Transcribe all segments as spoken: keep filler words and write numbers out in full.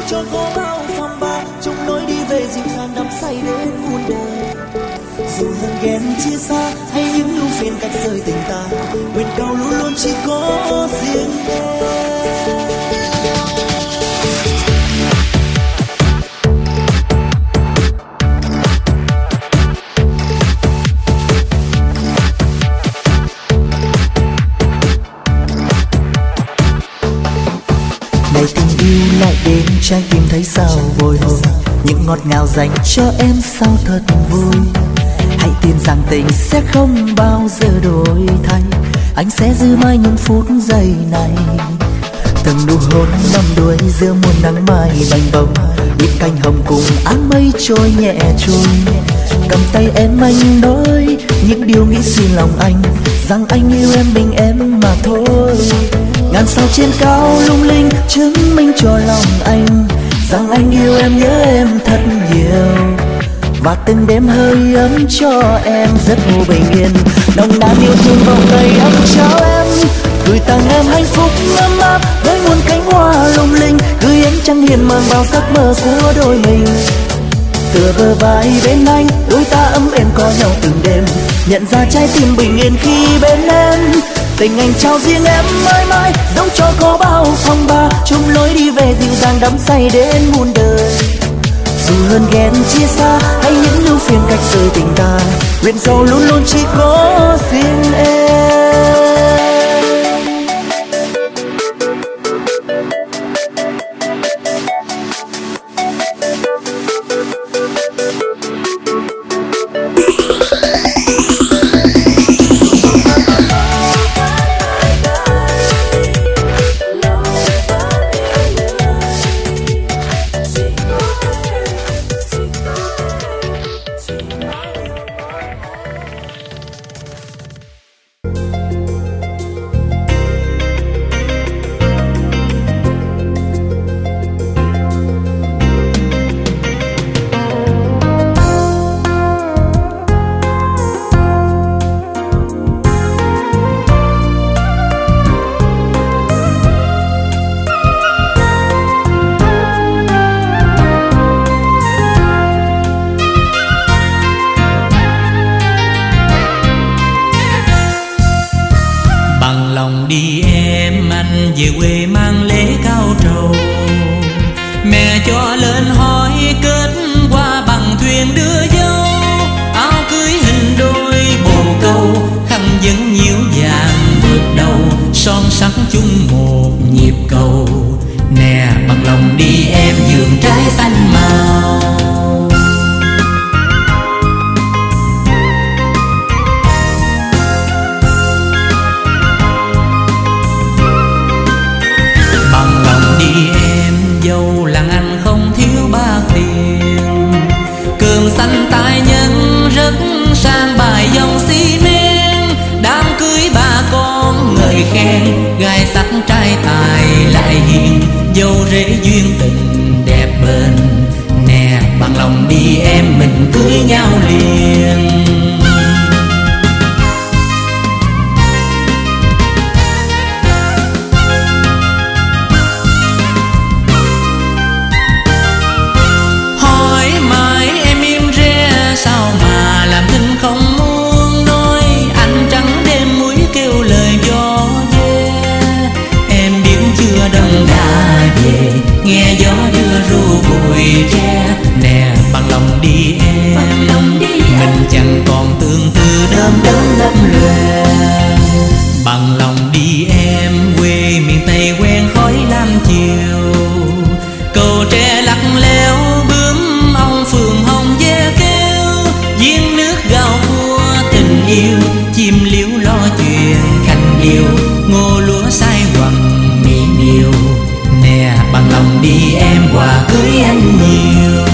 cho có bao phong ba trong lối đi về dịu dàng đắm say đến muôn đời. Dù hận ghen chia xa hay những ưu phiền cách rời tình ta, nguyện cầu luôn luôn chỉ có riêng em. Ngày tình yêu lại đến, trái tim thấy sao bồi hồi, những ngọt ngào dành cho em sao thật vui. Hãy tin rằng tình sẽ không bao giờ đổi thay, anh sẽ giữ mãi những phút giây này. Từng nụ hôn đắm đuối giữa muôn nắng mai bành bồng, biết cánh hồng cùng áng mây trôi nhẹ trôi. Cầm tay em anh nói những điều nghĩ suy lòng anh, rằng anh yêu em mình em mà thôi. Ngàn sao trên cao lung linh chứng minh cho lòng anh, rằng anh yêu em nhớ em thật nhiều. Và từng đêm hơi ấm cho em giấc ngủ bình yên, nồng nàn yêu thương vòng tay ấm trao em, gửi tặng em hạnh phúc ấm áp với muôn cánh hoa lung linh, gửi ánh trăng hiền mang vào giấc mơ của đôi mình. Tựa bờ vai bên anh, đôi ta ấm êm có nhau từng đêm, nhận ra trái tim bình yên khi bên em. Tình anh trao riêng em mãi mãi, dẫu cho có bao phong ba chung lối đi về dịu dàng đắm say đến muôn đời. Dù hơn ghen chia xa hay những ưu phiền cách rời tình ta, nguyện cầu luôn luôn chỉ có riêng em. về quê mang lễ cao trầu. Mẹ cho lên hỏi kết qua bằng thuyền đưa dâu, áo cưới hình đôi bồ câu, khăn vấn nhiễu vàng vượt đầu, son sắc chung một nhịp cầu. Nè bằng lòng đi em vườn trái xanh màu. Dâu làng anh không thiếu ba tiền, cườm xanh tài nhân rất sang bài dòng xi men. Đám cưới ba con ngợi khen, gai sắc trai tài lại hiền, dâu rể duyên tình đẹp bền. Nè bằng lòng đi em mình cưới nhau liền. Nghe gió đưa ru bụi tre, nè bằng lòng đi em, bằng lòng đi em. Mình chẳng còn tương tư đơm đớm lắm lòe. Bằng lòng đi em quê miền Tây quen khói lam chiều, cầu tre lắc léo bướm ong phượng hồng ve kêu. Giếng nước gạo cua tình yêu, chim liễu lo chuyện khanh yêu, ngô lúa sai hoằng mỹ miều. Nè bằng lòng đi em quà cưới anh nhiều.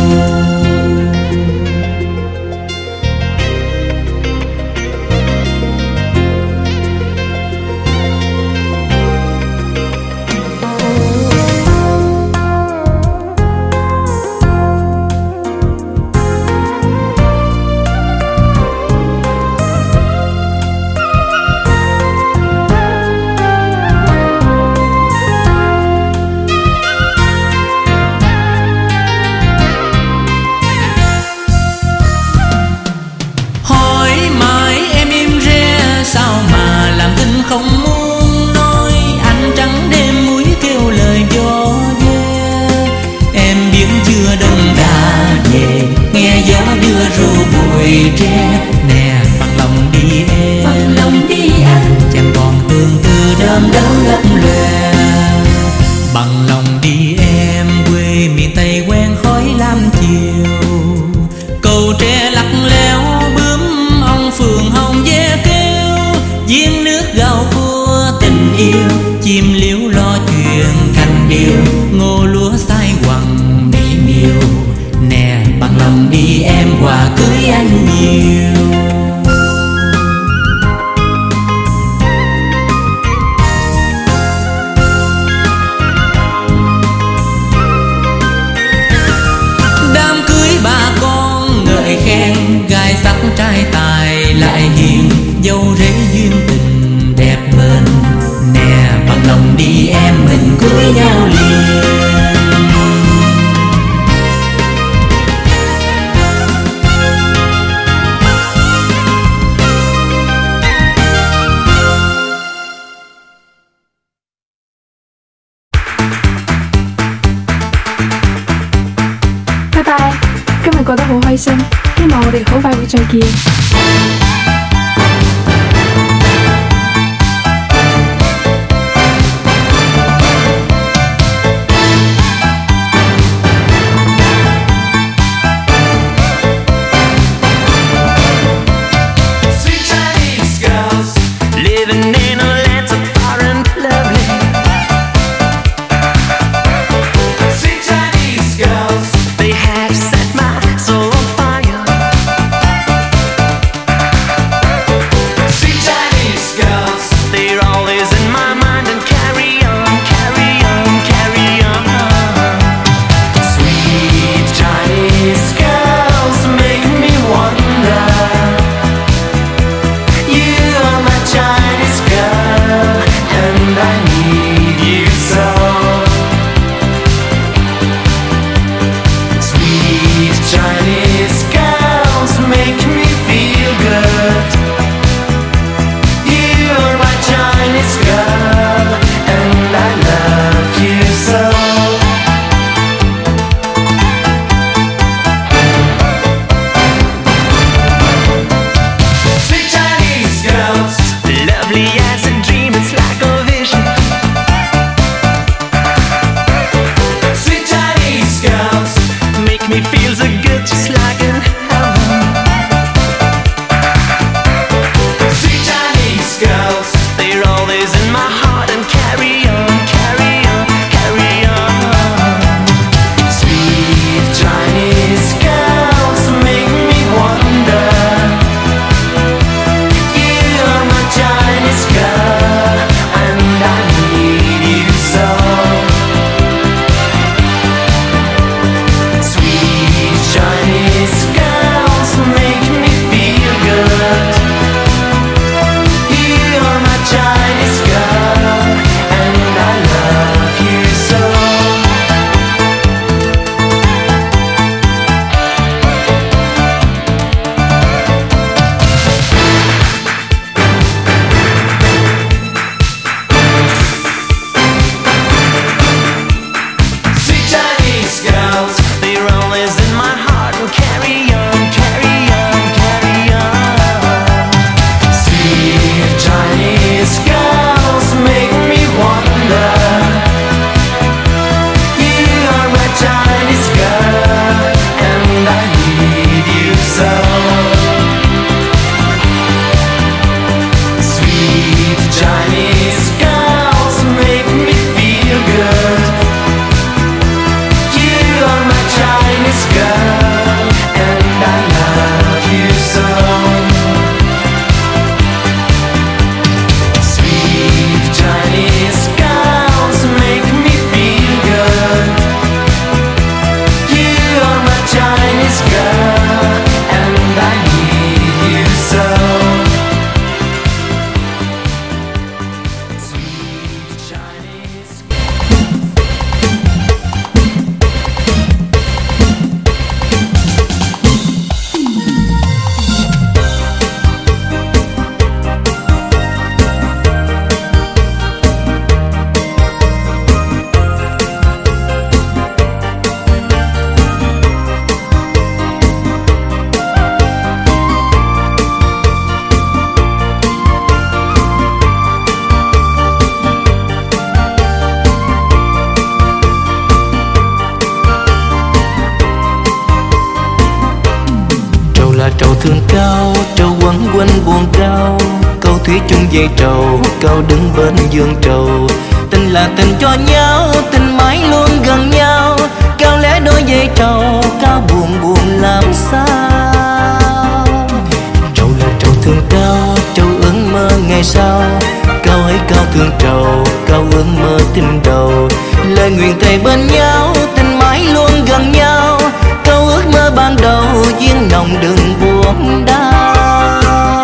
điều, ngô lúa sai quằng mỹ miều. Nè bằng lòng đi em, quà cưới anh nhiều. Đám cưới bà con ngợi khen, gai sắc trai tài lại hiền, dâu rể duyên tình đẹp bền. Nè bằng lòng đi em, mình cưới nhau liền. Bye bye,今日過得好開心，希望我哋好快會再見。 trầu thương cao, trầu quấn quanh buồn cao, câu thủy chung dây trầu, cao đứng bên giường trầu. Tình là tình cho nhau, tình mãi luôn gần nhau. Cao lẽ đôi dây trầu, cao buồn buồn làm sao. Trầu là trầu thương cao, trầu ước mơ ngày sau. Cao hãy cao thương trầu, cao ước mơ tình đầu. Lời nguyện thề bên nhau, tình mãi luôn gần nhau. Cao ước mơ ban đầu, duyên nồng đừng buồn đau.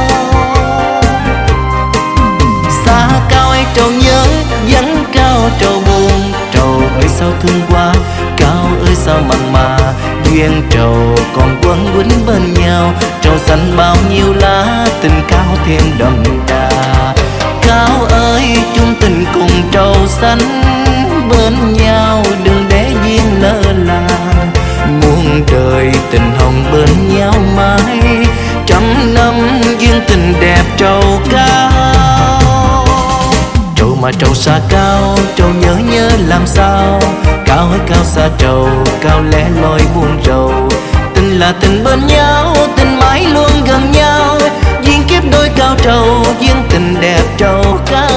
Xa cao ấy trầu nhớ, vắng cao trầu buồn. Trầu ơi sao thương quá, cao ơi sao mặn mà. Duyên trầu còn quấn quýnh bên nhau. Trầu xanh bao nhiêu lá, tình cao thêm đậm đà. Cao ơi chung tình cùng trầu xanh bên nhau, đừng để duyên lỡ làng. Muôn đời tình hồng bên nhau mãi, trăm năm duyên tình đẹp trầu cao. Trầu mà trầu xa cao, trầu nhớ nhớ làm sao. Cao hơi cao xa trầu, cao lẽ loi buông rầu. Tình là tình bên nhau, tình mãi luôn gần nhau. Duyên kiếp đôi cao trầu, duyên tình đẹp trầu cao.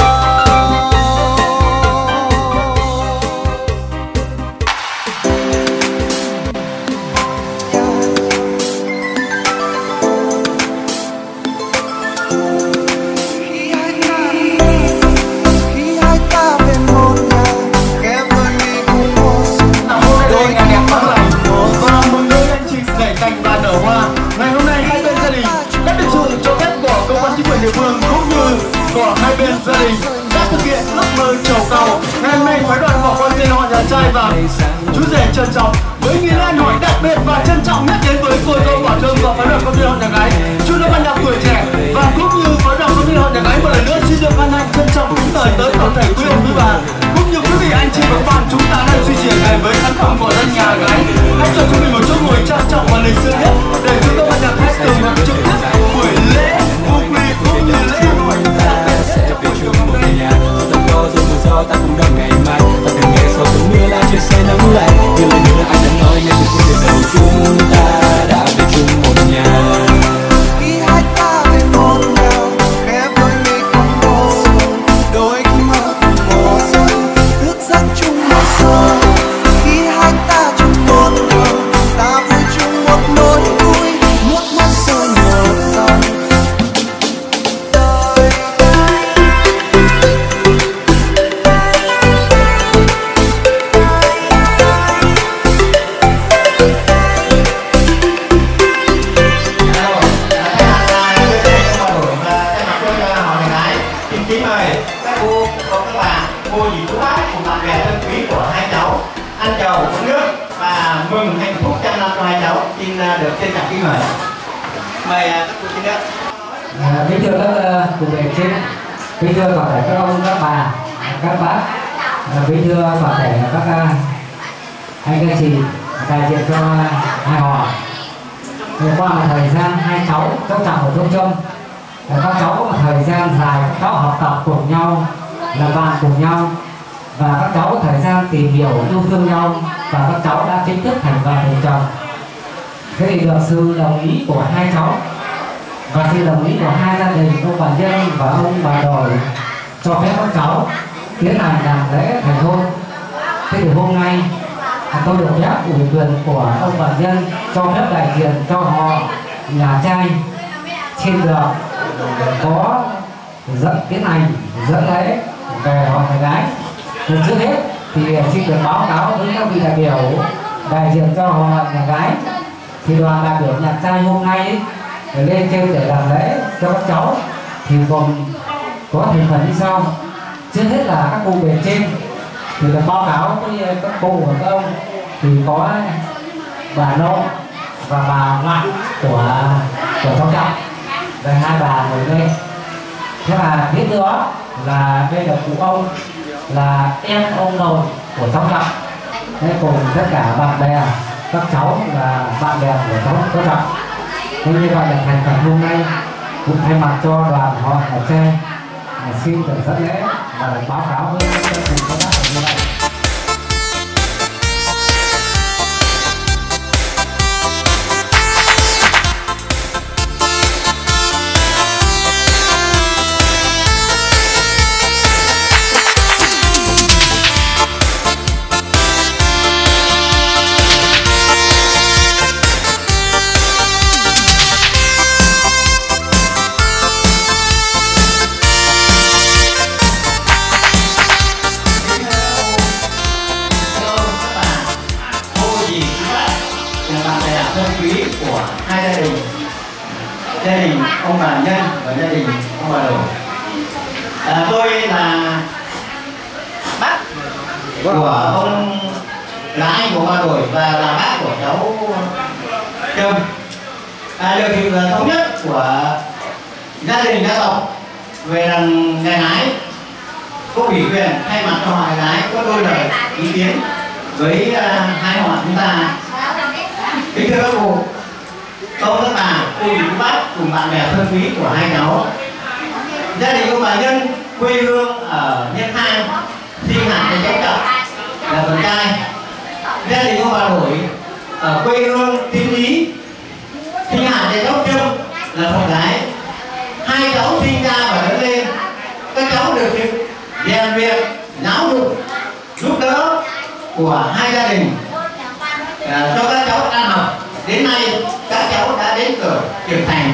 Chú rể trân trọng với nghi lễ hỏi đặc biệt và trân trọng nhất đến với cô dâu Bảo Trâm và phái đoàn công ty họ nhà gái. Chú đã ban nhạc tuổi trẻ và cũng như phái đoàn công ty họ nhà gái một lần nữa xin được ban nhạc trân trọng kính mời tới toàn thể quý ông quý bà cũng như quý vị anh chị và các bạn. Chúng ta đang duy trì ngày với khán phòng của dân nhà gái. Hãy cho chúng mình một chỗ ngồi trang trọng và lịch sự nhất để chúng ta ban nhạc hết từ một trực tiếp buổi lễ vô quy cũng như lễ hội. Ta cùng đón ngày mai, ta từng nghe sau cơn mưa lá trời sẽ nắng lại. Như lời hứa anh đã nói ngay từ cuối đời đầu, chúng ta đã về chung một nhà. Khi hai ta về một nhà, khẽ đôi mi cùng một xuân, đôi mơ cùng một xuân, thức giấc chung một xuân. Khi hai ta chung một nhà, ta vui chung một nỗi vui, nước mắt rơi một dòng. Được trân trọng kính mời. Mời các cô chú nữa. Kính thưa các cụ bề trên, kính thưa toàn thể các ông, các bà, các bác, kính thưa toàn thể các anh các chị đại diện cho hai họ. Qua một thời gian hai cháu cháu Trọng và cháu Trâm, các cháu có một thời gian dài các cháu học tập cùng nhau, làm bạn cùng nhau, và các cháu có thời gian tìm hiểu yêu thương nhau, và các cháu đã chính thức thành vợ thành chồng. Thế thì được sự đồng ý của hai cháu và sự đồng ý của hai gia đình, ông bà Nhân và ông bà Đồi, cho phép các cháu tiến hành làm lễ thành hôn. Thế thì hôm nay tôi được phép ủy quyền của ông bà Nhân cho phép đại diện cho họ nhà trai xin được có dẫn tiến hành dẫn lễ về họ nhà gái. Từ trước hết thì xin được báo cáo với các vị đại biểu đại diện cho họ nhà gái. Thì đoàn đại biểu nhà trai hôm nay ấy, lên trên để làm lễ cho các cháu thì gồm có thành phần như sau. Trước hết là các cô bề trên thì được báo cáo với các cô và các ông, thì có bà Nô và bà ngoại của của cháu Trọng, đây hai bà ngồi đây. Thế là tiếp nữa là đây là cụ ông, là em ông nội của cháu Trọng. Đây cùng tất cả bạn bè, các cháu là bạn bè của cháu cháu Trọng. Nên như vậy là thành phần hôm nay cũng thay mặt cho đoàn họ nhà trai xin được dẫn lễ và báo cáo với các cùng các bác ở như vậy. ông bà Nhân và gia đình ông bà Đồ. À, tôi là bác của ông, là anh của bà Đổi và là bác của cháu Trâm. À, được sự thống nhất của gia đình gia tộc về rằng ngày gái có ủy quyền thay mặt cho họ gái có đôi lời ý kiến với uh, hai họ chúng ta. Kính thưa các cụ, ông các bà, cô dì chú bác cùng bạn bè thân quý của hai cháu, gia đình ông bà Nhân quê hương ở Nhân Khang, sinh hạt cháu Trọng là con trai. Gia đình ông bà Đổi ở quê hương Tiên Lý, sinh hạt cháu Trâm là con gái. Hai cháu sinh ra và lớn lên, các cháu được sự rèn luyện giáo dục giúp đỡ của hai gia đình à, cho các cháu ăn học. Đến nay các cháu đã đến cửa trưởng thành.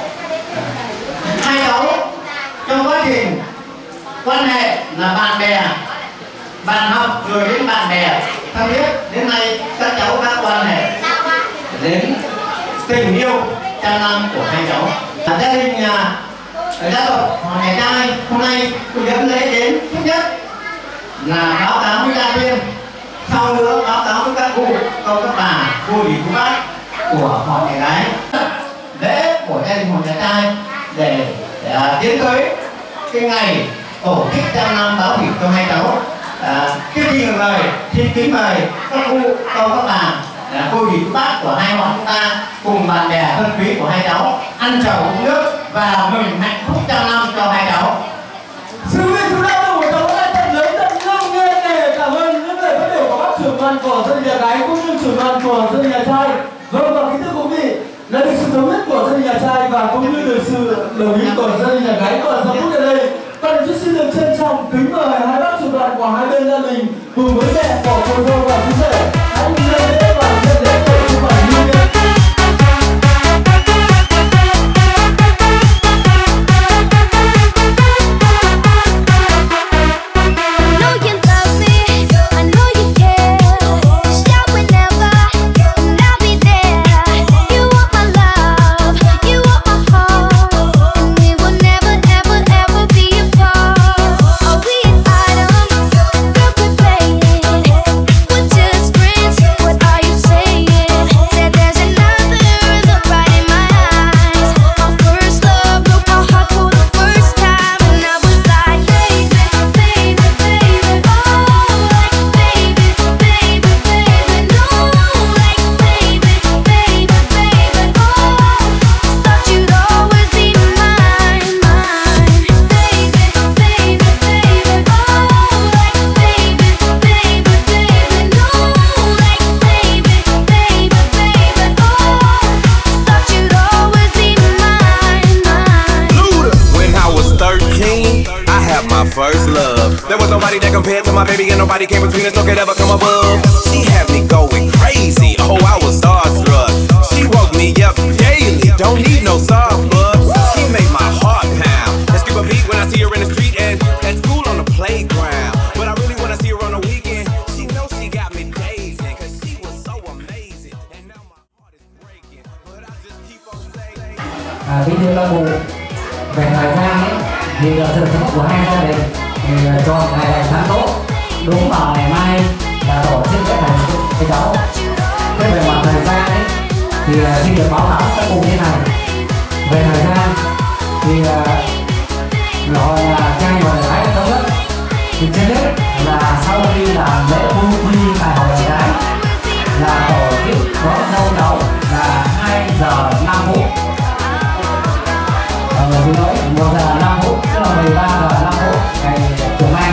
Hai cháu trong quá trình quan hệ là bạn bè, bạn học rồi đến bạn bè thân thiết, đến nay các cháu đã quan hệ đến tình yêu trăm năm của hai cháu. À, gia đình nhà gia tộc họ nhà trai hôm nay tôi dẫn lễ đến thứ nhất là báo cáo với gia viên, sau nữa báo cáo với các cụ, câu các bà, cô dì chú bác của họ nhà gái. Lễ của gia đình họ nhà trai để, để uh, tiến tới cái ngày tổ chức trăm năm báo hiệp cho hai cháu. À, cái gì người xin kính mời các cụ, câu các bà, là cô dì chú bác của hai họ chúng ta cùng bạn bè thân quý của hai cháu ăn trầu uống nước và mừng hạnh phúc trăm năm cho hai cháu. Sư huynh chúng ta đủ cháu đã tận lấy tận lương nghe để cảm ơn những lời phát biểu của bác trưởng đoàn của gia đình nhà gái cũng như trưởng đoàn của gia đình nhà trai. Vâng, và kính thưa quý vị, là được sự thống nhất của gia đình nhà trai và cũng như được sự đồng ý của gia đình nhà gái và giờ phút ở đây. Và chúng xin được trân trọng kính mời hai bác trưởng đoàn của hai bên gia đình cùng với mẹ của cô dâu và chú rể hãy lên lễ và nhận lễ của chú bà Như. First love. There was nobody that compared to my baby, and nobody came between us, no could ever come above. She had me going crazy, oh I was starstruck. She woke me up daily, don't need no Starbucks. She made my heart pound and skip a beat when I see her in the street and at school on the playground. But I really wanna see her on the weekend. She knows she got me dazing, cause she was so amazing. And now my heart is breaking, but I just keep on saying. À, kính thưa các cụ, về thời gian ấy thì sự thống của hai gia đình thì chọn ngày này tháng tốt, đúng vào ngày mai là tổ chức cái này cái cháu. Thế về mặt thời gian ấy thì xin được báo cáo các cụ như này. Về thời gian thì gọi là trai và gái thống nhất thì trên hết là sau khi làm lễ hôn quy tại hội nhà gái là tổ chức đón dâu cháu là hai giờ năm phút. Xin lỗi, một giờ năm phút, tức là mười ba giờ năm phút ngày chiều mai.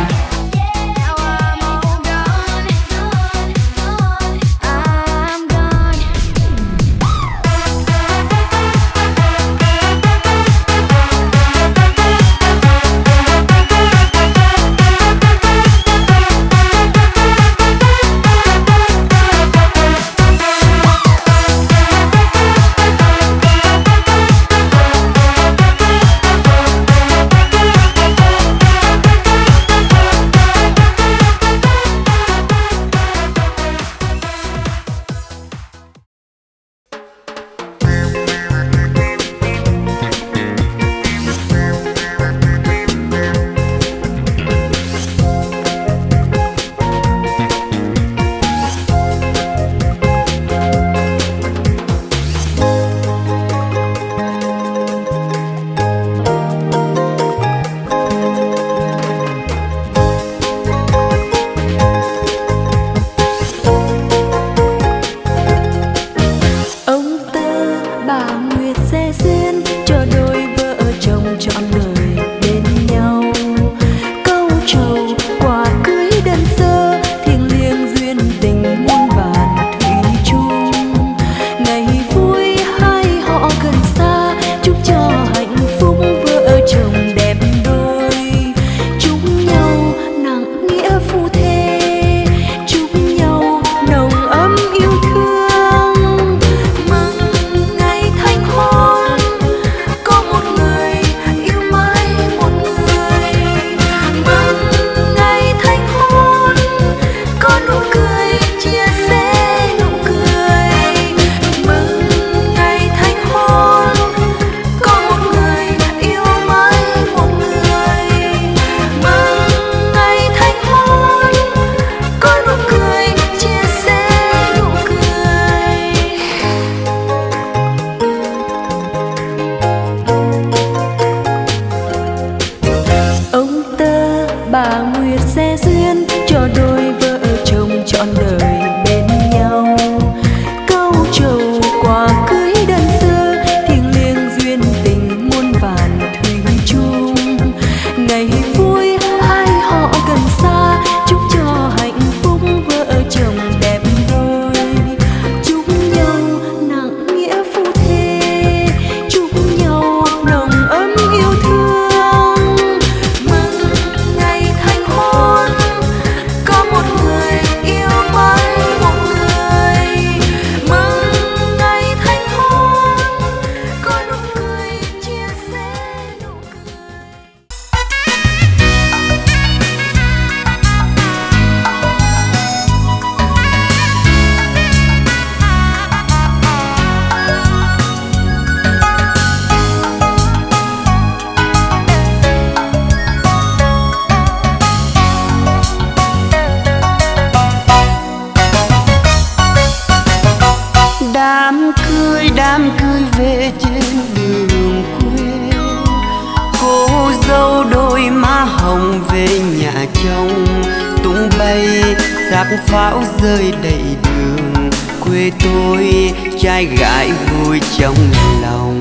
pháo rơi đầy đường quê tôi, trai gái vui trong lòng.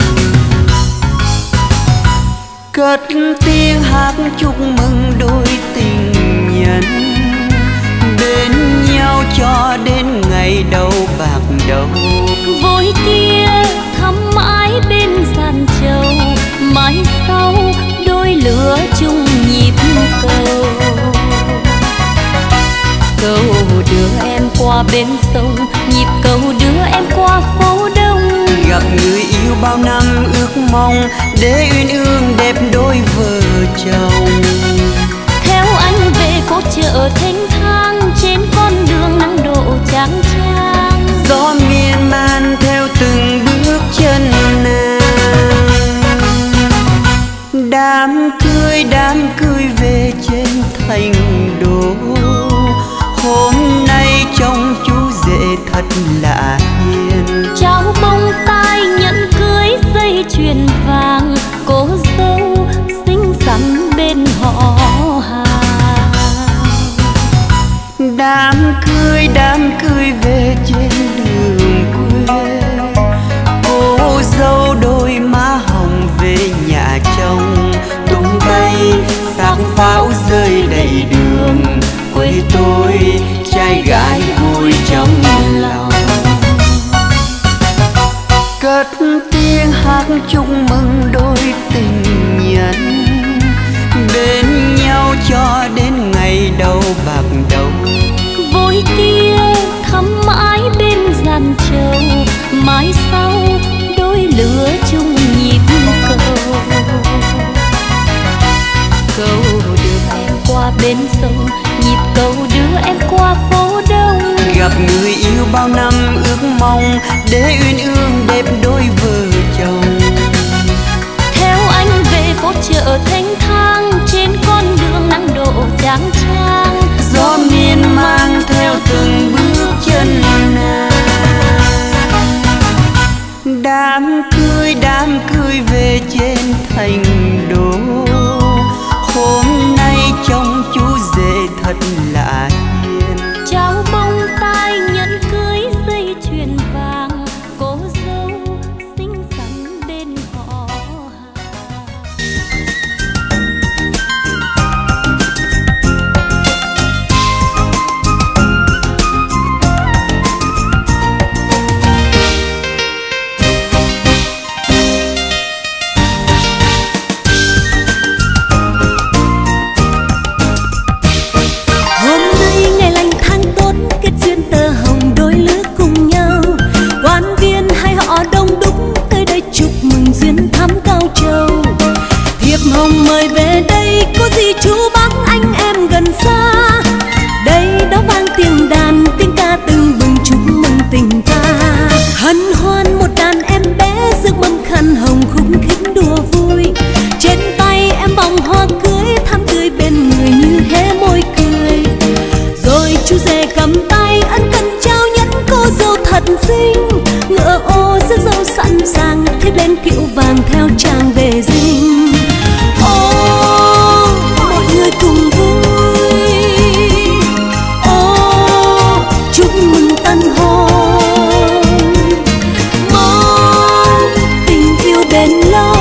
Cất tiếng hát chúc mừng đôi tình nhân, bên nhau cho đến ngày đầu bạc đầu. Vội kia thắm mãi bên sàn châu, mãi sau đôi lửa chung nhịp cầu. Cầu đưa em qua bên sông, nhịp cầu đưa em qua phố đông. Gặp người yêu bao năm ước mong, để uyên ương đẹp đôi vợ chồng. Theo anh về phố chợ thênh thang, trên con đường nắng độ chang chang. Gió miên man theo từng bước chân nàng. Đám cưới đám cưới về trên thành đô, hôm nay trông chú rể thật lạ hiền. Trao bông tai nhẫn cưới dây chuyền vàng, cô dâu xinh xắn bên họ hàng. Đám cưới đám cưới về trên đường quê, cô dâu đôi má hồng về nhà chồng. Tung bay sắc pháo rơi đầy đường quê tôi, trai gái vui trong lòng. Cất tiếng hát chúc mừng đôi tình nhân, bên nhau cho đến ngày đầu bạc đầu. Vội kia thắm mãi bên giàn châu, mãi sau đôi lửa chung nhịp cầu. Cầu đưa em qua bên sông, nhịp cầu đưa em qua phố đông. Gặp người yêu bao năm ước mong, để uyên ương đẹp đôi vợ chồng. Theo anh về phố chợ thênh thang, trên con đường nắng độ chang chang. Gió miên mang theo từng bước chân nàng. Đám cưới đám cưới về trên thành đô, hôm nay trông chú rể thật lạ hiền. Trao bông tai nhẫn cưới dây chuyền vàng, cô dâu xinh xắn bên họ hàng. Hồng mời về đây, có gì chú bác anh em gần xa. Đây đó vang tiếng đàn, tiếng ca từng bừng chúc mừng tình ta. Hân hoan một đàn em bé rước mâm khăn hồng khúc khích đùa vui. Trên tay em vòng hoa cưới, thắm tươi bên người như hé môi cười. Rồi chú rể cầm tay ân cần trao nhẫn cô dâu thật xinh. Ngựa ô rước dâu sẵn sàng, thiếp lên kiệu vàng theo chàng về dinh. Ô, mọi người cùng vui. Ô, chúc mừng tân hôn. Mong tình yêu bền lâu,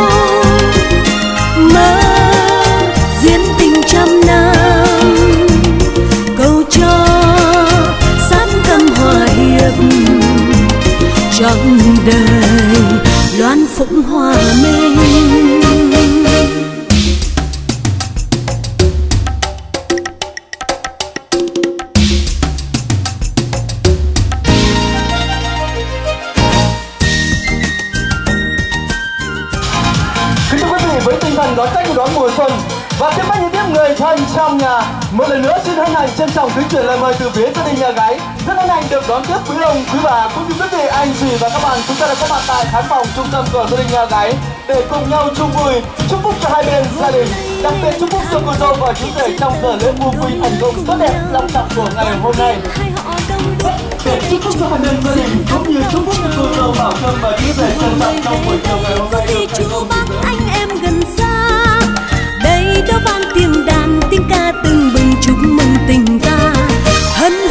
mơ duyên tình trăm năm. Cầu cho sát tâm hòa hiệp, trọn đời loan phụng hòa minh. Đón Tết của đón mùa xuân và tiếp khách như tiếp người thân trong nhà. Một lần nữa xin hân hạnh trân trọng kính chuyển lời mời từ phía gia đình nhà gái. Rất hân hạnh được đón tiếp quý ông, quý bà cũng như quý vị anh chị và các bạn. Chúng ta đã có mặt tại khán phòng trung tâm của gia đình nhà gái để cùng nhau chung vui, chúc phúc cho hai bên gia đình. Đặc biệt chúc phúc cho cô dâu và chú rể trong giờ lễ mua vui thành công tốt đẹp long trọng của ngày hôm nay. Để chúc phúc cho hai bên gia đình cũng như chúc phúc cho cô dâu Bảo Trâm và chú rể trân trọng trong buổi chiều ngày hôm nay được thành công. Anh em gần xa, đây đó vang tiếng đàn, tiếng ca từng bừng chúc mừng tình ta. Hân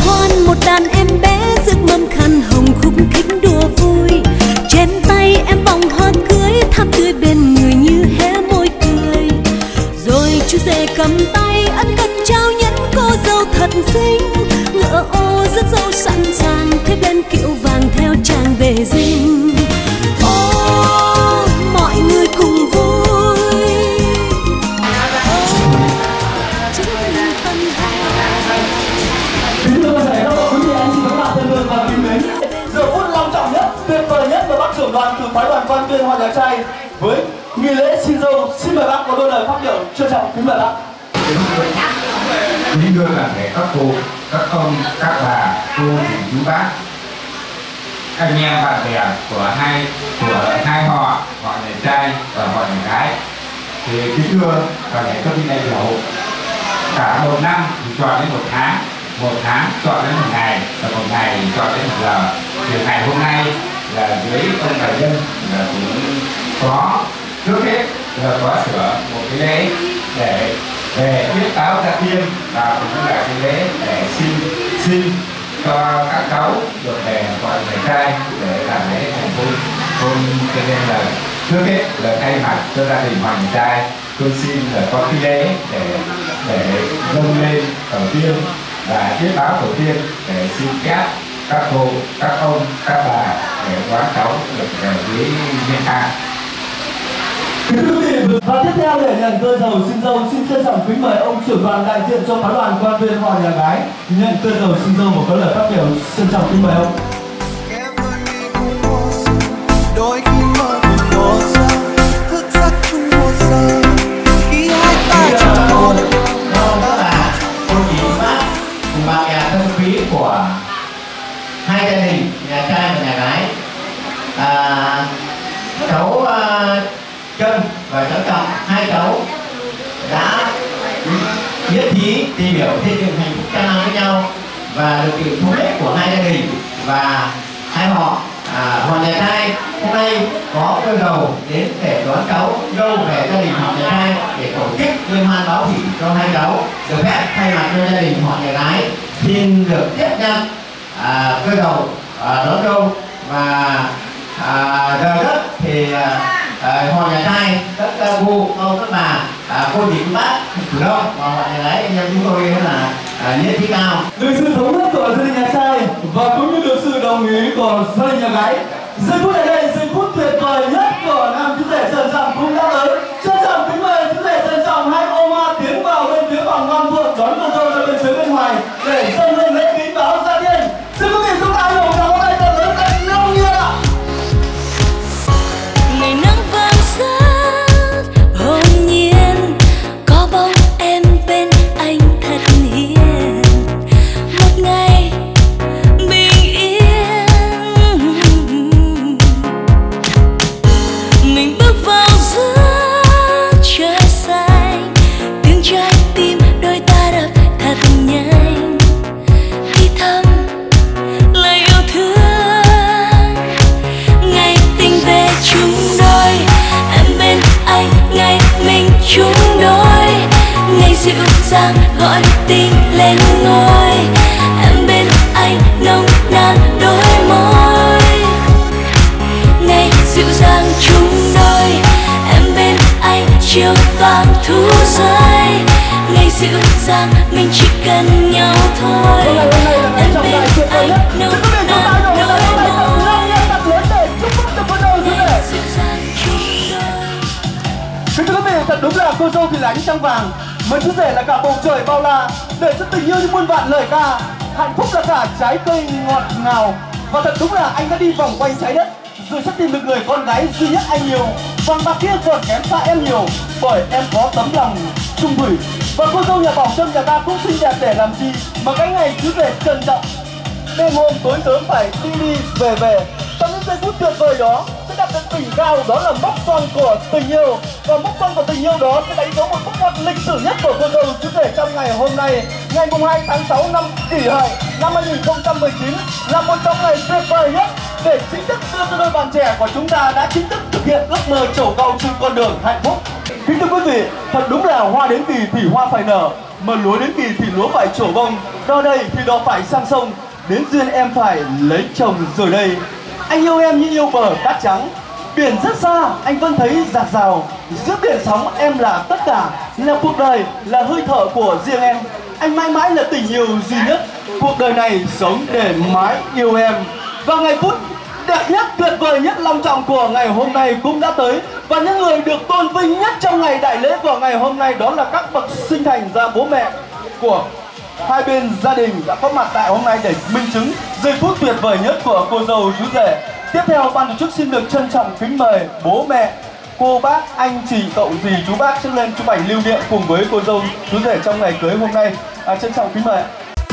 chú rể cầm tay ân cần trao nhẫn cô dâu thật xinh. Ngựa ô rước dâu sẵn sàng, thế bên kiệu vàng theo chàng về dinh. Ô mọi người cùng vui. Kính thưa toàn thể các quý vị anh chị các bạn thân thương và kính mến, giờ phút long trọng nhất, tuyệt vời nhất mà bác trưởng đoàn từ phái đoàn Quan Tuyên Hoa Nhà Trai với nghi lễ xin dâu. Xin mời bác có đôi lời phát biểu trân trọng. Kính mời bác. Kính thưa toàn thể các cô, các ông, các bà, cô, dì, chú bác, anh em bạn bè của hai của hai họ, họ nhà trai và họ nhà gái. Thì kính thưa toàn thể các vị đại biểu, cả một năm thì chọn đến một tháng, một tháng chọn đến một ngày, và một ngày chọn đến một giờ. Thì ngày hôm nay là dưới ông đại nhân là cũng có trước hết là có sửa một cái lễ để về viết báo gia tiên, và cũng là cái lễ để xin xin cho các cháu được về gọi người trai để làm lễ thành hôn. Hôn cho nên là trước hết là thay mặt cho gia đình hoàng trai, tôi xin là có cái lễ để để dâng lên đầu tiên và viết báo đầu tiên để xin phép các cô, các ông, các bà để đón cháu được về với viên an. Và tiếp theo để nhận cơ dầu xin dâu, xin trân trọng kính mời ông trưởng đoàn đại diện cho phái đoàn Quan Tuyên Hoa Nhà Gái nhận cơ dầu xin dâu một có lời phát biểu. Trân trọng kính mời ông. Đôi khi mơ cùng một giờ, thức giấc chung một giờ, khi hai ta trong một. Đó là cô chị bác cùng bà mẹ thân quý của hai gia đình, nhà trai và nhà gái. À, cháu uh, Trân và cháu Trọng, hai cháu đã nhất trí tìm hiểu xây dựng hạnh phúc trăm năm với nhau và được sự thống nhất của hai gia đình và hai họ. À, họ nhà trai hôm nay có cơ đầu đến để đón cháu dâu về gia đình họ nhà trai để tổ chức liên hoan báo hỷ cho hai cháu. Được phép thay mặt cho gia đình họ nhà gái xin được tiếp nhận à, cơ đầu à, đón dâu và à, giờ đất thì à, à, họ nhà trai tất cả cô ông các bà à, cô dì cô bác chủ động và họ nhà gái anh em chúng tôi là à, nhất trí cao. Được sự thống nhất của gia đình nhà trai và cũng như được sự đồng ý của gia đình nhà gái, giây phút này đây giây phút tuyệt vời nhất của nam chú rể Trần Trọng cũng đã tới. Trân trọng kính mời chú rể Trần Trọng hãy ôm hoa tiến vào bên phía phòng ngoan vượng đón cô dâu ra bên phía bên ngoài để dâng lên lễ kính báo gia tiên. Xin quý vị chúng ta hãy ủng hộ tay thật lớn anh Long Nhiên ạ. Ngày nắng vàng rát hồn nhiên có bóng em bên anh thật hiền. Một ngày bình yên mình bước vào giữa trời xanh, tiếng trái tim đôi ta đập thật nhanh, thì thầm lời yêu thương. Ngày tình về chung đôi, em bên anh ngày mình chung đôi, ngày dịu dàng gọi tình lên ngôi, em bên anh nồng nàn đôi môi. Ngày dịu dàng chung đôi, em bên anh chiều vàng thu rơi, ngày dịu dàng mình chỉ cần nhau thôi, em bên anh nồng nàn đôi môi. Kính thưa quý vị, thật đúng là cô dâu thì là ánh trăng vàng, mấy chú rể là cả bầu trời bao la, để cho tình yêu như muôn vạn lời ca, hạnh phúc là cả trái cây ngọt ngào. Và thật đúng là anh đã đi vòng quanh trái đất, rồi sẽ tìm được người con gái duy nhất anh yêu. Vàng bạc kia còn kém xa em nhiều, bởi em có tấm lòng chung thủy. Và cô dâu nhà Bảo Trâm nhà ta cũng xinh đẹp để làm chi, mà cái ngày chú rể Trần Trọng đêm hôm tối sớm phải đi đi về về. Trong những giây phút tuyệt vời đó sẽ đạt đến đỉnh cao, đó là mốc son của tình yêu. Và mốc son của tình yêu đó sẽ đánh dấu một phút ngoặt lịch sử nhất của cô dâu chú rể trong ngày hôm nay, ngày mùng hai tháng sáu năm Kỷ Hợi năm hai nghìn không trăm mười chín, là một trong ngày tuyệt vời nhất để chính thức đưa cho đôi bạn trẻ của chúng ta đã chính thức thực hiện ước mơ trổ cầu trên con đường hạnh phúc. Kính thưa quý vị, thật đúng là hoa đến kỳ thì hoa phải nở, mà lúa đến kỳ thì lúa phải trổ bông. Đo đây thì đo phải sang sông, đến duyên em phải lấy chồng rồi đây. Anh yêu em như yêu bờ cát trắng, Biển rất xa, anh vẫn thấy dạt dào. Giữa biển sóng em là tất cả, là cuộc đời, là hơi thở của riêng em. Anh mãi mãi là tình yêu duy nhất. Cuộc đời này sống để mãi yêu em. Và ngày phút đẹp nhất, tuyệt vời nhất, long trọng của ngày hôm nay cũng đã tới. Và những người được tôn vinh nhất trong ngày đại lễ của ngày hôm nay đó là các bậc sinh thành ra bố mẹ của hai bên gia đình đã có mặt tại hôm nay để minh chứng giây phút tuyệt vời nhất của cô dâu chú rể. Tiếp theo ban tổ chức xin được trân trọng kính mời bố mẹ, cô bác, anh chị, cậu dì, chú bác trước lên chụp ảnh lưu niệm cùng với cô dâu chú rể trong ngày cưới hôm nay. À, trân trọng kính mời.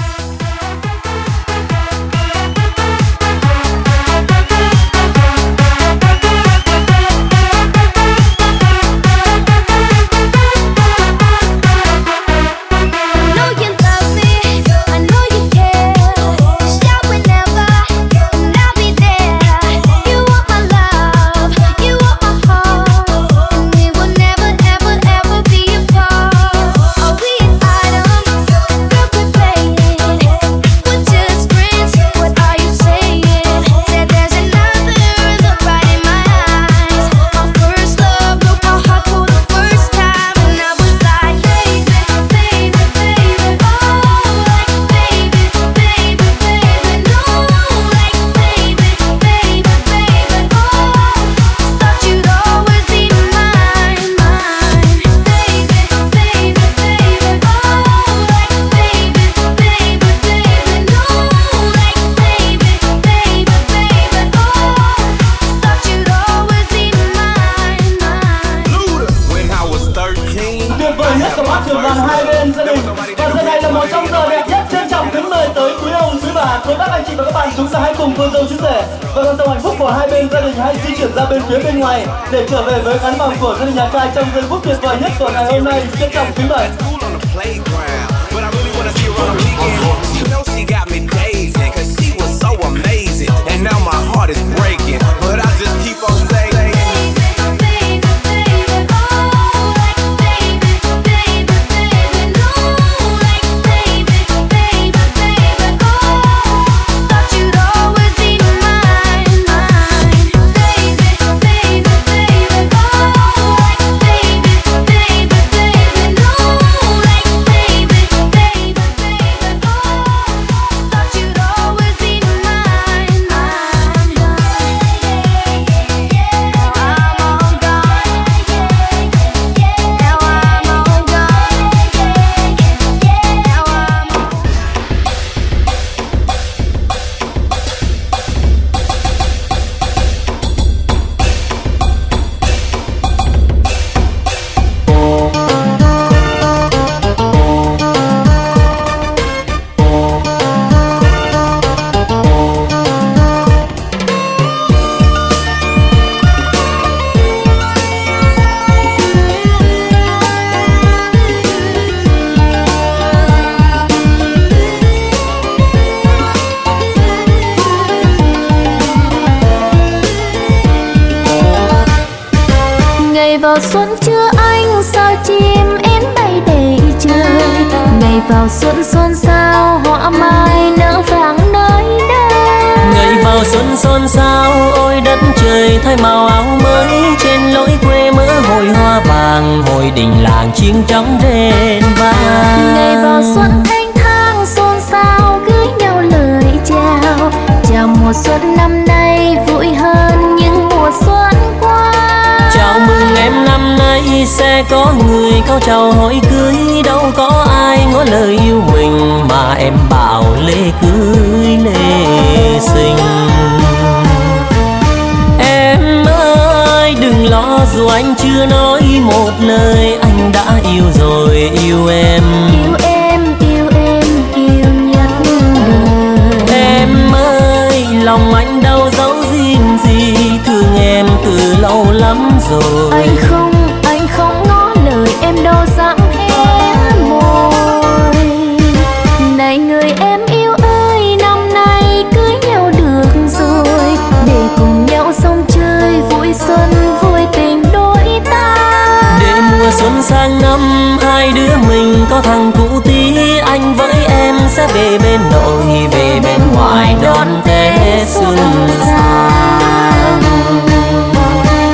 Chúng ta hãy cùng cô dâu chú rể và con dâu hạnh phúc của hai bên gia đình hãy di chuyển ra bên phía bên ngoài để trở về với khán phòng của gia đình nhà trai trong giây phút tuyệt vời nhất của ngày hôm nay. Trân trọng kính mời. vào xuân chưa anh sao chim én bay đầy trời, ngày vào xuân xôn xao hoa mai nở vàng nơi đây. Ngày vào xuân xôn xao ôi đất trời thay màu áo mới, trên lối quê mơ hồi hoa vàng, hồi đình làng chim trắng rền vang. Ngày vào xuân thanh thang xôn xao gửi nhau lời chào, chào mùa xuân năm nay vui hơn những mùa xuân qua. Chào mừng em năm nay sẽ có người cao trào hỏi cưới, đâu có ai ngỏ lời yêu mình mà em bảo lễ cưới lễ sinh. Em ơi đừng lo dù anh chưa nói một lời, anh đã yêu rồi yêu em. Yêu em, yêu em, yêu nhất đời. Em ơi lòng anh đâu giấu gìn gì, thương em từ lâu lắm rồi. Anh không, anh không ngỏ lời em đâu dám hé môi. Này người em yêu ơi, năm nay cưới nhau được rồi, để cùng nhau sông chơi vui xuân vui tình đôi ta. Để mùa xuân sang năm hai đứa mình có thằng cũ tí, anh với em sẽ về bên nội về bên ngoài đón Tết xuân sang.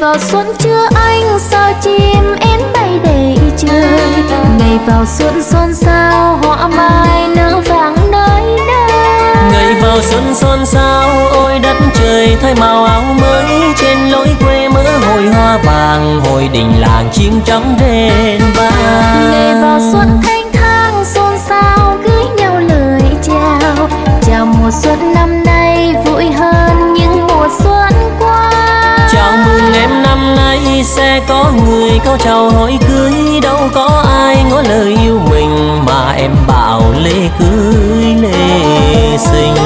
vào xuân chưa anh sao chim én bay đầy trời. Ngày vào xuân xôn xao hoa mai nở vàng nơi nơi. Ngày vào xuân xôn xao ôi đất trời thay màu áo mới. Trên lối quê mơ hồi hoa vàng hồi đình làng chim trắng rền vang. Ngày vào xuân thanh thang xôn xao gửi nhau lời chào. Chào mùa xuân năm nay vui hơn những mùa xuân qua. Chào mừng em năm nay sẽ có người câu chào hỏi cưới. Đâu có ai ngỏ lời yêu mình mà em bảo lễ cưới lễ sinh.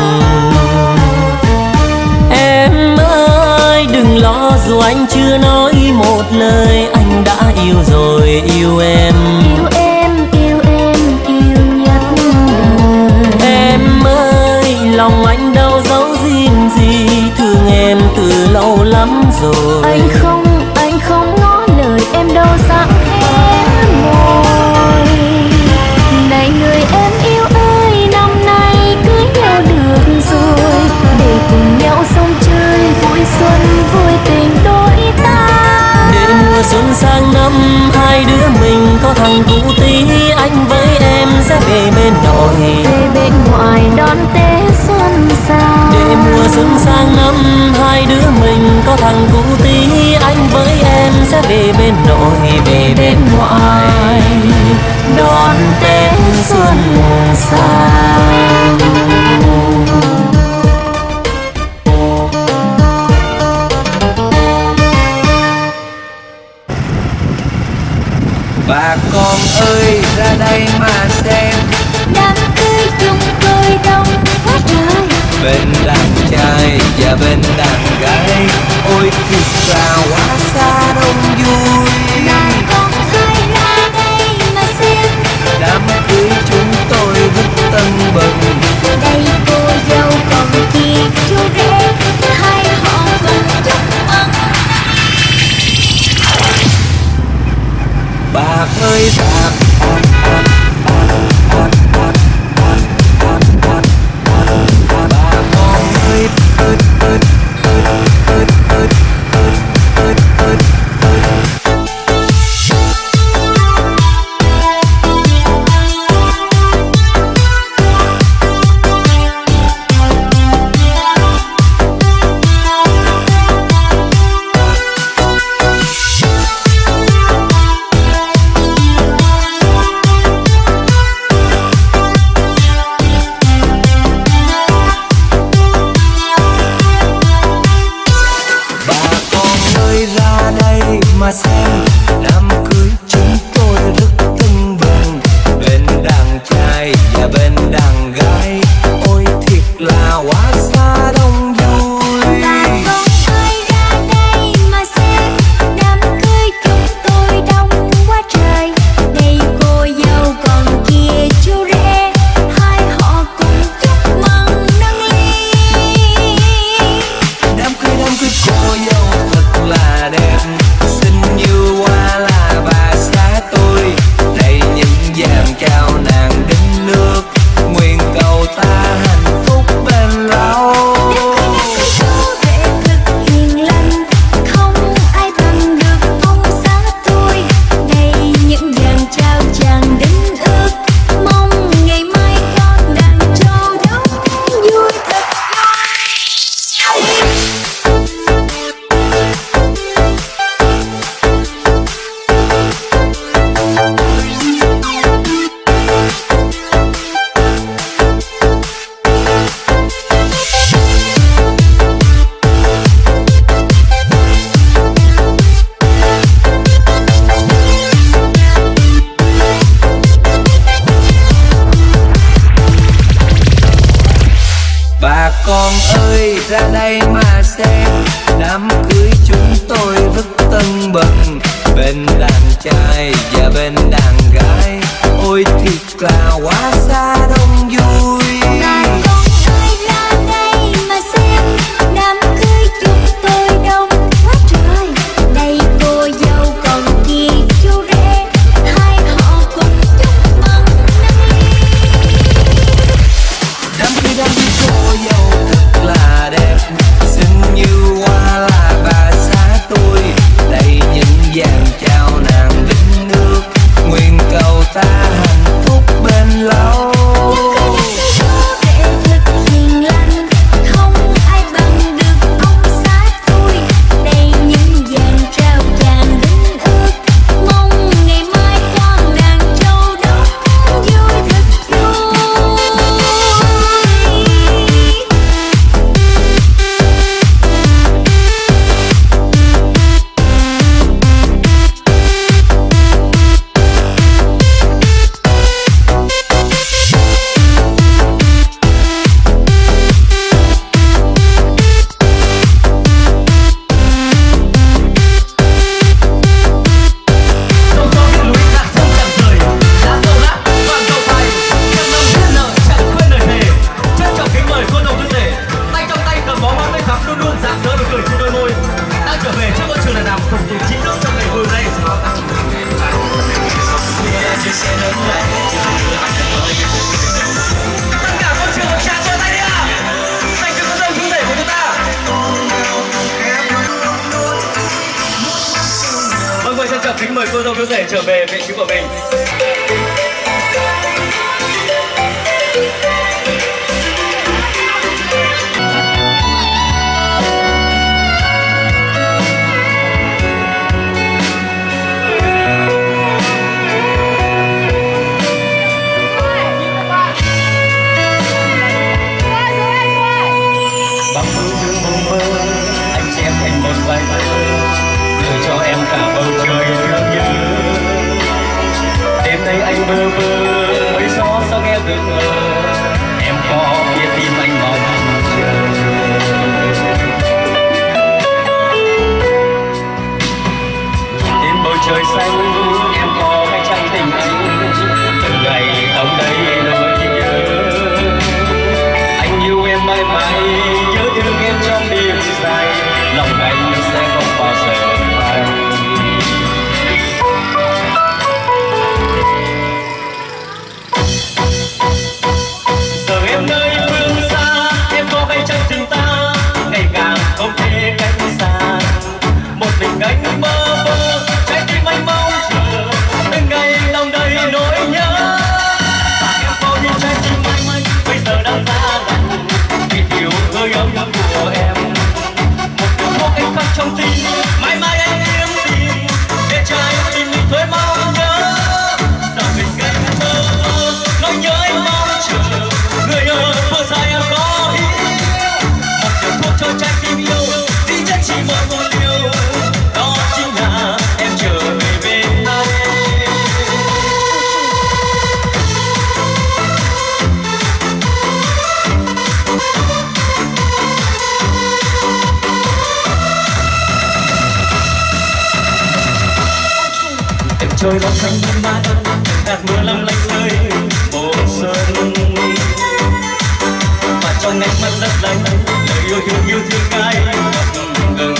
Em ơi đừng lo dù anh chưa nói một lời. Anh đã yêu rồi yêu em. Yêu em yêu em yêu nhất đời. Em ơi lòng anh đâu giấu gìn gì. Thương em từ lâu lắm rồi. Anh không anh không ngỏ lời em đâu dám hé môi. Này người em yêu ơi năm nay cưới nhau được rồi. Để cùng nhau sông chơi vui xuân vui tình đôi ta. Để mùa xuân sang năm hai đứa mình có thằng cu tí. Anh với em sẽ về bên nội về bên ngoài đón Tết xuân sang. Để mùa xuân sang năm hai đứa mình có thằng cu tí. Anh với em sẽ về bên nội về bên ngoại đón Tết xuân sang. Bà con ơi ra đây mà xem. Đám cưới chúng tôi đông quá trời. Bên đàn trai và bên đàn gái ôi thiệt là quá xa đông vui. Bà con ơi ra đây mà xem. Đám cưới chúng tôi rất tưng bừng. Đây cô dâu còn kia chú rể hai họ cùng chúc mừng. Bà ơi bà mà xem. Đám cưới chúng tôi rất tưng bừng. Bên đàn trai và bên đàn gái ôi thiệt là quá xa đông vui. Bà con ơi ra đây mà xem. Đám cưới chúng tôi đông quá trời. Đây cô dâu còn kia chú rể hai họ cùng chúc mừng nâng ly. Đám cưới đám cưới cô dâu thật là đẹp. Như hoa là bà xã tôi đầy những vàng cao nàng đính nước. Nguyện cầu ta hạnh phúc bên lâu. Chú rể thật hiền lành không ai bằng được ông xã tôi. Đây những vàng trao chàng đính ước. Mong ngày mai con đàn trâu đóng vui thật vui. Bà con ơi ra đây mà xem. Đám cưới chúng tôi rất tưng bừng. Bên đàn trai và bên đàn gái ôi thiệt là quá xa đông vui. Bà con ơi ra đây mà xem. Đám cưới chúng tôi đông quá trời. Đây cô dâu còn kia chú rể hai họ cùng chúc mừng nâng ly. Đám cưới đám cưới cô dâu thật là đẹp. Xinh như hoa là bà xã tôi cô dâu chú rể trở về vị trí của mình. Bài thơ gửi cho em cả bầu trời thương nhớ. Đêm nay anh bơ vơ với gió sao nghe ngỡ ngỡ, em có biết tim anh mong chờ. Nhìn bầu trời xanh em có hay chăng tình anh, từng ngày đong đầy nỗi nhớ. Anh yêu em mãi mãi, nhớ thương em trong đêm dài, lòng anh sẽ không bao giờ phai. Giờ em nơi phương xa, em có hay chăng tình ta ngày càng không thể cách xa. Một mình anh mơ mơ, trái tim anh mong chờ, từng ngày lòng đầy nỗi nhớ. Và em có những trái tim anh bây giờ đang ra lạnh vì thiếu hơi ấm của em. Anh khắc trong tim, mãi mãi anh kiếm tìm để trái tim mình thôi mong nhớ. Giờ mình gây mơ mơ, nỗi nhớ anh mong chờ, người ơi mơ dài em có ý. Một điều thuốc cho trái tim yêu, duy nhất chỉ một một điều, đó chính là em trở về bên anh. Trời bóng xanh bên mát, hạt mưa lăm lanh rơi mùa xuân. Và trong ánh mắt lấp lánh, lời yêu thương yêu thương ai ngập ngừng.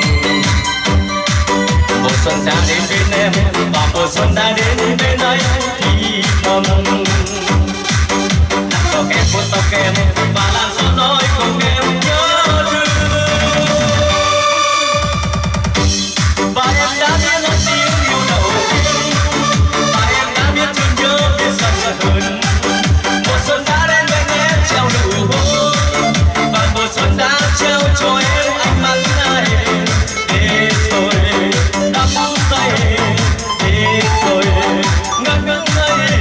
Mùa xuân đã đến bên em, và mùa xuân đã đến bên anh thì thầm. Nắng tóc em cuốn tóc em, và làn gió nói cùng em nhớ thương. Và em đã biết nói tiếng yêu đầu tiên, hơn. Mùa xuân đã đến bên em treo nụ hôn, và mùa xuân đã treo cho em ánh mắt ai để rồi đắm say, để rồi ngất ngất ngây.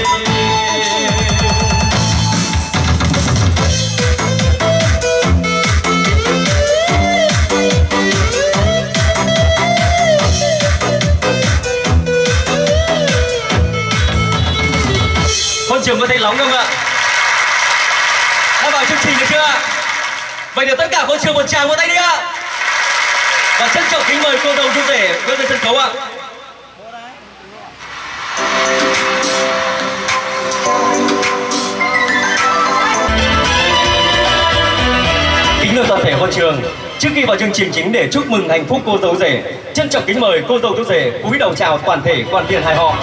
Trường có thấy nóng không ạ? Đã vào chương trình được chưa ạ? Vậy thì tất cả con trường một tràng vỗ tay đi ạ. Và trân trọng kính mời cô dâu chú rể bước lên sân khấu ạ. Kính thưa toàn thể hội trường, trước khi vào chương trình chính để chúc mừng hạnh phúc cô dâu rể, trân trọng kính mời cô dâu chú rể cúi đầu chào toàn thể quan viên hai họ.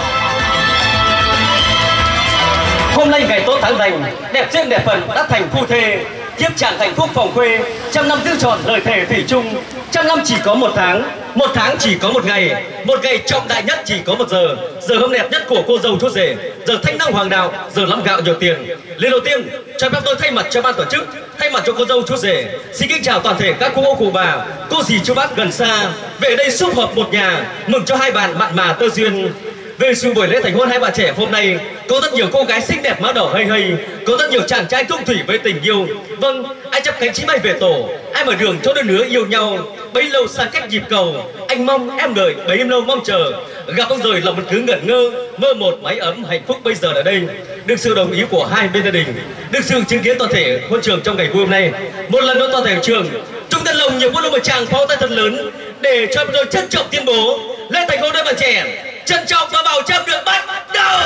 Hôm nay ngày tốt tháng rành, đẹp duyên đẹp phần đã thành phu thê, kiếp trạng hạnh phúc phòng khuê, trăm năm giữ trọn lời thề thủy chung. Trăm năm chỉ có một tháng, một tháng chỉ có một ngày, một ngày trọng đại nhất chỉ có một giờ, giờ hôm đẹp nhất của cô dâu chú rể, giờ thanh năng hoàng đạo, giờ lắm gạo nhiều tiền. Lời đầu tiên, cho phép tôi thay mặt cho ban tổ chức, thay mặt cho cô dâu chú rể, xin kính chào toàn thể các cô cụ bà, cô dì chú bác gần xa về đây sum họp một nhà, mừng cho hai bạn mặn mà tơ duyên. Về sự buổi lễ thành hôn hai bà trẻ hôm nay, có rất nhiều cô gái xinh đẹp má đỏ hây hây, có rất nhiều chàng trai trung thủy với tình yêu. Vâng, ai chấp cánh chim bay về tổ, ai mở đường cho đôi lứa yêu nhau. Bấy lâu xa cách nhịp cầu, anh mong em đợi bấy lâu mong chờ. Gặp ông rồi lòng mình cứ ngẩn ngơ, mơ một mái ấm hạnh phúc bây giờ ở đây. Được sự đồng ý của hai bên gia đình, được sự chứng kiến toàn thể hôn trường trong ngày vui hôm nay. Một lần nữa toàn thể trường, chúng ta lồng nhiều quân một tràng pháo tay thật lớn để cho tôi trân trọng tuyên bố lễ thành hôn đôi bạn trẻ trân trọng và bảo trâm được bắt đầu.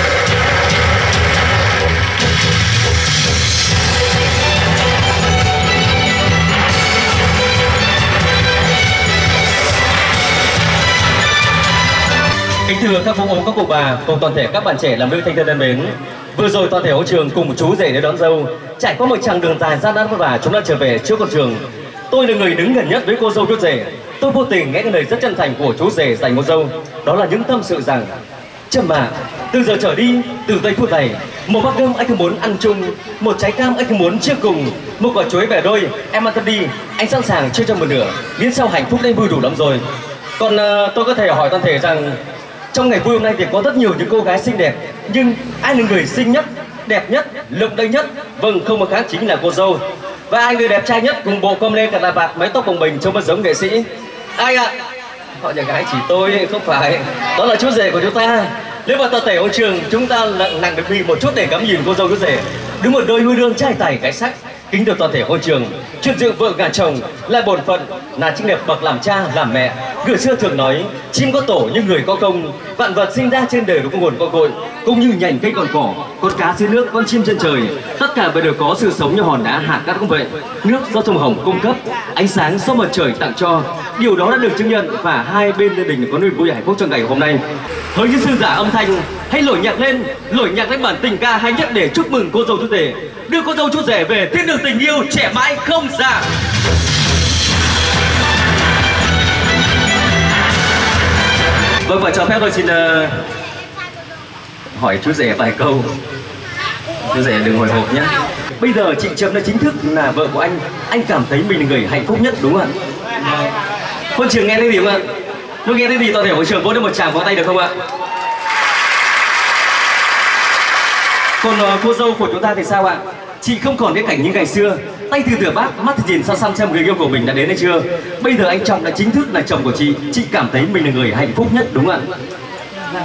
Kính thưa các phụ ông, các cụ bà cùng toàn thể các bạn trẻ làm nữ thanh niên thân mến, vừa rồi toàn thể hội trường cùng chú rể để đón dâu trải qua một chặng đường dài gian nan vất vả, chúng ta trở về trước con trường. Tôi là người đứng gần nhất với cô dâu chú rể, tôi vô tình nghe cái lời rất chân thành của chú rể dành cô dâu. Đó là những tâm sự rằng: Trâm mà, từ giờ trở đi, từ giây phút này, một bát cơm anh cứ muốn ăn chung, một trái cam anh cứ muốn chia cùng, một quả chuối bẻ đôi, em ăn tâm đi, anh sẵn sàng chia cho một nửa, miễn sao hạnh phúc đây vui đủ lắm rồi. Còn uh, tôi có thể hỏi toàn thể rằng trong ngày vui hôm nay thì có rất nhiều những cô gái xinh đẹp, nhưng ai là người xinh nhất, đẹp nhất, lộng lẫy nhất? Vâng, không một khác chính là cô dâu. Và ai người đẹp trai nhất cùng bộ com lê cà tà vạt, mái tóc bồng bềnh trông rất giống nghệ sĩ? Ai ạ? À? Họ nhà gái chỉ tôi, không phải. Đó là chú rể của chúng ta. Nếu mà toàn thể hội trường chúng ta nặng nặng được đi một chút để ngắm nhìn cô dâu chú rể, đứng một đôi huy đương trai tài cái sắc. Kính thưa toàn thể hội trường, chuyện dựng vợ gả chồng là bổn phận, là trách nhiệm bậc làm cha làm mẹ. Người xưa thường nói chim có tổ nhưng người có công, vạn vật sinh ra trên đời có nguồn có cội, cũng như nhành cây còn cỏ, con cá dưới nước, con chim trên trời, tất cả đều có sự sống như hòn đá hạt cát cũng vậy. Nước do sông Hồng cung cấp, ánh sáng do mặt trời tặng cho, điều đó đã được chứng nhận và hai bên gia đình có niềm vui hạnh phúc trong ngày hôm nay. Hỡi những sư giả âm thanh, hãy lổi nhạc lên, lổi nhạc lên bản tình ca hay nhất để chúc mừng cô dâu chú rể, đưa cô dâu chú rể về thiên đường tình yêu trẻ mãi không già. Vâng, và cho phép tôi xin uh, hỏi chú rể vài câu. Chú rể đừng hồi hộp nhé. Bây giờ chị Trâm đã chính thức là vợ của anh, anh cảm thấy mình là người hạnh phúc nhất đúng không ạ? Hội trường nghe thấy gì không ạ? Lúc nghe thấy gì toàn thể hội trường vỗ lên một tràng vỗ tay được không ạ? Còn uh, cô dâu của chúng ta thì sao ạ? Chị không còn cái cảnh như ngày xưa, tay từ rửa bát, mắt thì nhìn xa xăm xem người yêu của mình đã đến hay chưa. Bây giờ anh Trọng đã chính thức là chồng của chị, chị cảm thấy mình là người hạnh phúc nhất đúng không ạ?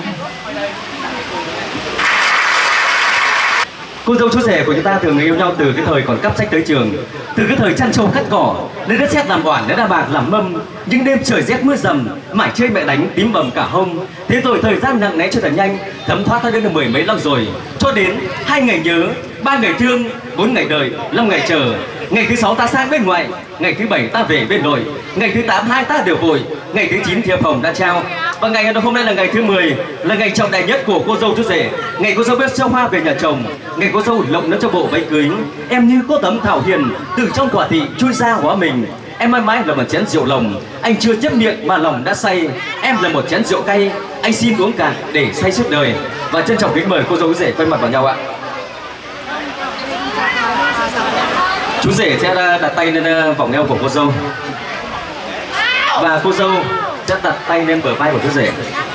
Cô dâu chú rể của chúng ta thường yêu nhau từ cái thời còn cắp sách tới trường, từ cái thời chăn trâu cắt cỏ, đến đất sét làm oản, đến đá bạc làm mâm, những đêm trời rét mưa dầm, mải chơi mẹ đánh tím bầm cả hông. Thế rồi thời gian nặng nẽ trở thành nhanh, thấm thoát tới đến được mười mấy năm rồi, cho đến hai ngày nhớ, ba ngày thương, bốn ngày đợi, năm ngày chờ. Ngày thứ sáu ta sang bên ngoài, ngày thứ bảy ta về bên nội, ngày thứ tám hai ta đều vội, ngày thứ chín thiệp hồng đã trao. Và ngày hôm nay là ngày thứ mười, là ngày trọng đại nhất của cô dâu chú rể. Ngày cô dâu biết trao hoa về nhà chồng, ngày cô dâu lộng nó cho bộ váy cưới. Em như cô tấm thảo hiền từ trong quả thị chui ra hóa mình. Em mãi mãi là một chén rượu lòng, anh chưa chấp miệng mà lòng đã say. Em là một chén rượu cay, anh xin uống cạn để say suốt đời. Và trân trọng kính mời cô dâu chú rể quay mặt vào nhau ạ. Chú rể sẽ đặt tay lên vòng eo của cô dâu, và cô dâu sẽ đặt tay lên bờ vai của chú rể.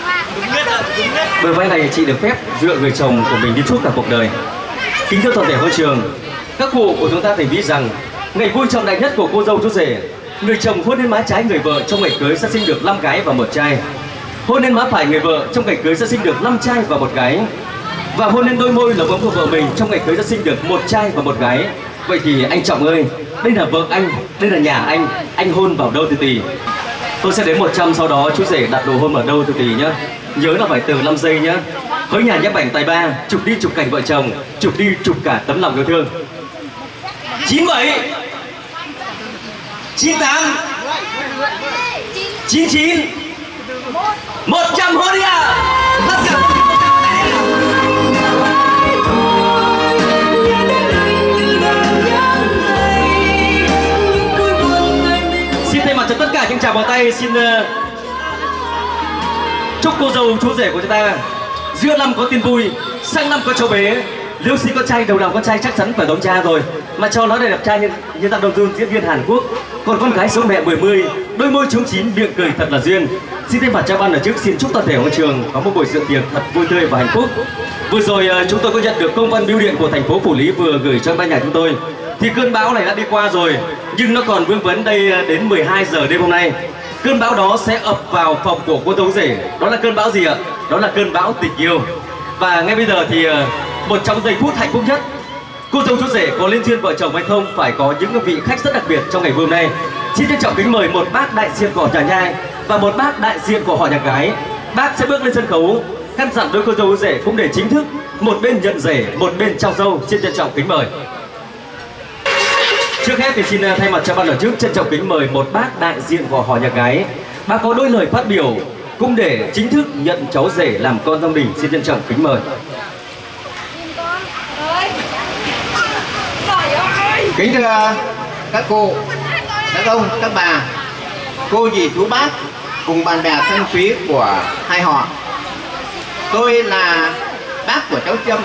Bờ vai này chị được phép dựa người chồng của mình đi suốt cả cuộc đời. Kính thưa toàn thể hội trường, các cụ của chúng ta thì biết rằng ngày vui trọng đại nhất của cô dâu chú rể, người chồng hôn lên má trái người vợ trong ngày cưới sẽ sinh được năm gái và một trai, hôn lên má phải người vợ trong ngày cưới sẽ sinh được năm trai và một gái, và hôn lên đôi môi lồng ấm của vợ mình trong ngày cưới sẽ sinh được một trai và một gái. Vậy thì anh Trọng ơi, đây là vợ anh, đây là nhà anh, anh hôn vào đâu từ tì? Tôi sẽ đến một trăm, sau đó chú rể đặt đồ hôn vào đâu từ tì nhá. Nhớ là phải từ năm giây nhá. Với nhà nhếp ảnh tài ba, chụp đi chụp cảnh vợ chồng, chụp đi chụp cả tấm lòng yêu thương. Chín bảy, chín tám, chín chín, một trăm hôn đi ạ. Tất cả cho tất cả những tràng vào tay xin uh, chúc cô dâu chú rể của chúng ta giữa năm có tin vui, sang năm có cháu bé. Nếu sinh con trai, đầu nào con trai chắc chắn phải đón cha rồi, mà cho nó đẹp trai như như Tăng Đông Dương diễn viên Hàn Quốc. Còn con gái số mẹ mười mươi, đôi môi trúng chín, miệng cười thật là duyên. Xin thay mặt cha ban ở trước xin chúc toàn thể hội trường có một buổi dự tiệc thật vui tươi và hạnh phúc. Vừa rồi uh, chúng tôi có nhận được công văn bưu điện của thành phố Phủ Lý vừa gửi cho ban nhà chúng tôi. Thì cơn bão này đã đi qua rồi, nhưng nó còn vương vấn đây đến mười hai giờ đêm hôm nay. Cơn bão đó sẽ ập vào phòng của cô dâu rể. Đó là cơn bão gì ạ? Đó là cơn bão tình yêu. Và ngay bây giờ thì một trong giây phút hạnh phúc nhất, cô dâu chú rể có lên duyên vợ chồng hay không phải có những vị khách rất đặc biệt trong ngày hôm nay. Xin trân trọng kính mời một bác đại diện của nhà trai và một bác đại diện của họ nhà gái. Bác sẽ bước lên sân khấu căn dặn đôi cô dâu chú rể cũng để chính thức một bên nhận rể, một bên trao dâu. Xin trân trọng kính mời. Trước hết thì xin thay mặt cho ban tổ chức trân trọng kính mời một bác đại diện của họ nhà gái. Bác có đôi lời phát biểu cũng để chính thức nhận cháu rể làm con trong đình. Xin trân trọng kính mời. Kính thưa các cô, các ông, các bà, cô dì chú bác cùng bạn bè thân quý của hai họ. Tôi là bác của cháu Trâm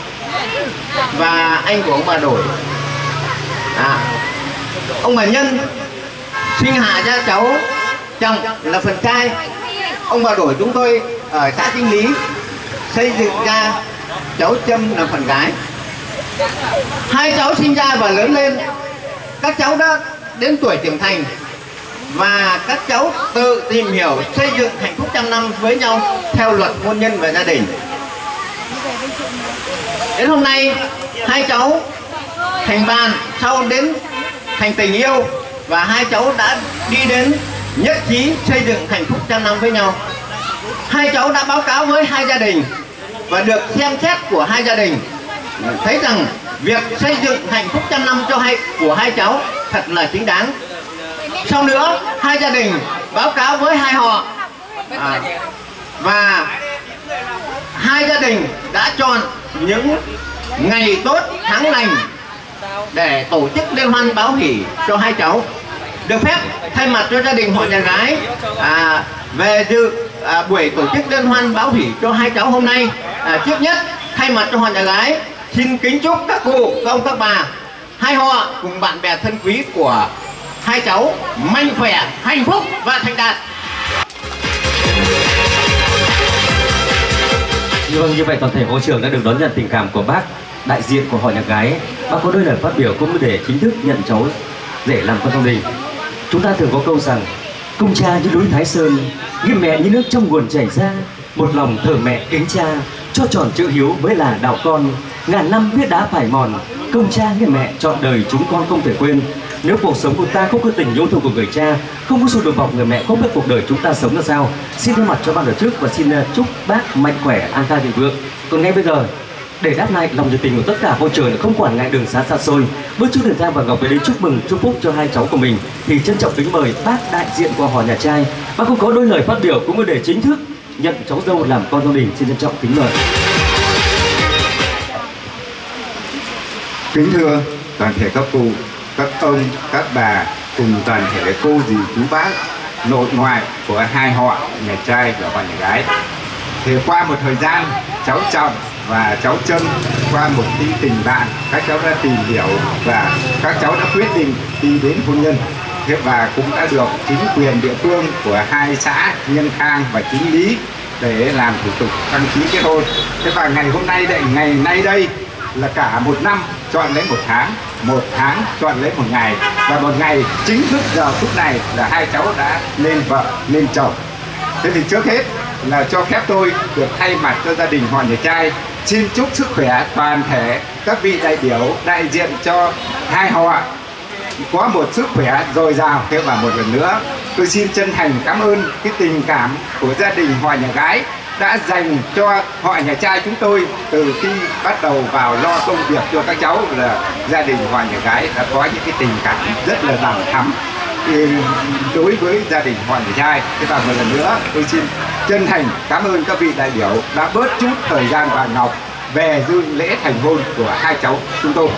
và anh của ông bà Đổi. À, ông bà Nhân sinh hạ ra cháu chồng là phần trai. Ông bà Đổi chúng tôi ở xã Chính Lý xây dựng ra cháu Trâm là phần gái. Hai cháu sinh ra và lớn lên, các cháu đã đến tuổi trưởng thành và các cháu tự tìm hiểu xây dựng hạnh phúc trăm năm với nhau theo luật hôn nhân và gia đình. Đến hôm nay hai cháu thành bạn, sau đến thành tình yêu và hai cháu đã đi đến nhất trí xây dựng hạnh phúc trăm năm với nhau. Hai cháu đã báo cáo với hai gia đình và được xem xét của hai gia đình thấy rằng việc xây dựng hạnh phúc trăm năm cho hai của hai cháu thật là chính đáng. Sau nữa hai gia đình báo cáo với hai họ à, và hai gia đình đã chọn những ngày tốt tháng lành để tổ chức liên hoan báo hỷ cho hai cháu. Được phép thay mặt cho gia đình họ nhà gái à, về dự à, buổi tổ chức liên hoan báo hỷ cho hai cháu hôm nay. À, trước nhất thay mặt cho họ nhà gái xin kính chúc các cụ, các ông, các bà, hai họ cùng bạn bè thân quý của hai cháu mạnh khỏe, hạnh phúc và thành đạt. Vâng, như vậy toàn thể hội trường đã được đón nhận tình cảm của bác, đại diện của họ nhà gái. Bác có đôi lời phát biểu cũng để chính thức nhận cháu rể làm con trong đình. Chúng ta thường có câu rằng công cha như núi Thái Sơn, nghiêm mẹ như nước trong nguồn chảy ra, một lòng thờ mẹ kính cha, cho tròn chữ hiếu mới là đạo con. Ngàn năm biết đá phải mòn, công cha nghiêm mẹ trọn đời chúng con không thể quên. Nếu cuộc sống của ta không có tình yêu thương của người cha, không có sự đùm bọc người mẹ, không biết cuộc đời chúng ta sống ra sao. Xin thay mặt cho ban tổ chức và xin chúc bác mạnh khỏe, an khang thịnh vượng. Còn ngay bây giờ, để đáp lại lòng nhiệt tình của tất cả hội trường không quản ngại đường xá xa xôi, bước chút đường Giang và Ngọc về đây chúc mừng chúc phúc cho hai cháu của mình, thì trân trọng kính mời bác đại diện của họ nhà trai. Bác cũng có đôi lời phát biểu cũng để chính thức nhận cháu dâu làm con trong đình. Xin trân trọng kính mời. Kính thưa toàn thể các cụ, các ông, các bà cùng toàn thể cô dì chú bác, nội ngoại của hai họ nhà trai và họ nhà gái. Thì qua một thời gian, cháu Trọng và cháu Trâm qua một tí tình bạn, các cháu đã tìm hiểu và các cháu đã quyết định đi đến hôn nhân. Thế và cũng đã được chính quyền địa phương của hai xã Nhân Khang và Chính Lý để làm thủ tục đăng ký kết hôn. Thế và ngày hôm nay đây, ngày nay đây là cả một năm chọn lấy một tháng, một tháng chọn lấy một ngày, và một ngày chính thức giờ phút này là hai cháu đã lên vợ lên chồng. Thế thì trước hết là cho phép tôi được thay mặt cho gia đình họ nhà trai xin chúc sức khỏe toàn thể các vị đại biểu đại diện cho hai họ có một sức khỏe dồi dào. Thế và một lần nữa tôi xin chân thành cảm ơn cái tình cảm của gia đình họ nhà gái đã dành cho họ nhà trai chúng tôi từ khi bắt đầu vào lo công việc cho các cháu. Là gia đình họ nhà gái đã có những cái tình cảm rất là đầm thắm đối với gia đình họ nhà trai. Thế và một lần nữa tôi xin chân thành cảm ơn các vị đại biểu đã bớt chút thời gian vàng ngọc về dự lễ thành hôn của hai cháu chúng tôi.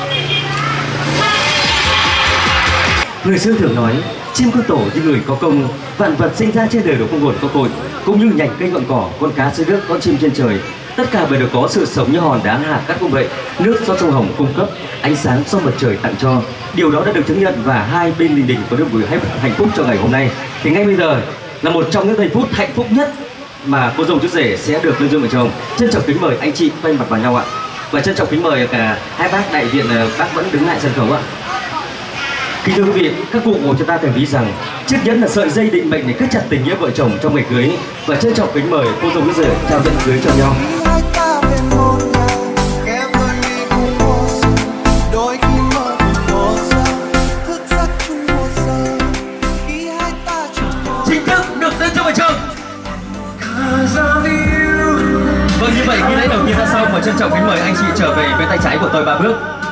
Người xưa thường nói chim có tổ như người có công, vạn vật sinh ra trên đời đều không nguồn có cội, cũng như nhành cây ngọn cỏ, con cá dưới nước, con chim trên trời, tất cả đều được có sự sống như hòn đá hạt cát cũng vậy. Nước do sông Hồng cung cấp, ánh sáng do mặt trời tặng cho, điều đó đã được chứng nhận và hai bên đình đình có được buổi hạnh phúc cho ngày hôm nay. Thì ngay bây giờ là một trong những giây phút hạnh phúc nhất mà cô dâu chú rể sẽ được lên dương vợ chồng. Trân trọng kính mời anh chị quay mặt vào nhau ạ, và trân trọng kính mời cả hai bác đại diện, bác vẫn đứng lại sân khấu ạ. Kính thưa quý vị, các cụ ngồi cho ta từng ví rằng chiếc nhẫn là sợi dây định mệnh để kết chặt tình nghĩa vợ chồng trong ngày cưới, và trân trọng kính mời cô dâu chú rể trao nhẫn cưới cho nhau. Chính thức được tên cho vợ chồng. Vâng, như vậy nghi lễ đầu tiên đã xong và trân trọng kính mời anh chị trở về bên tay trái của tôi ba bước.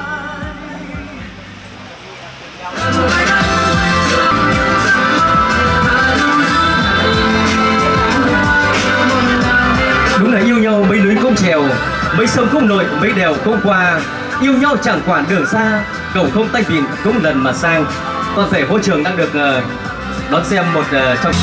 Đúng là yêu nhau mấy núi không trèo, mấy sông không lội, mấy đèo không qua. Yêu nhau chẳng quản đường xa, cầu không tay vịn cũng lần mà sang. Toàn thể hội trường đang được uh, đón xem một uh, trong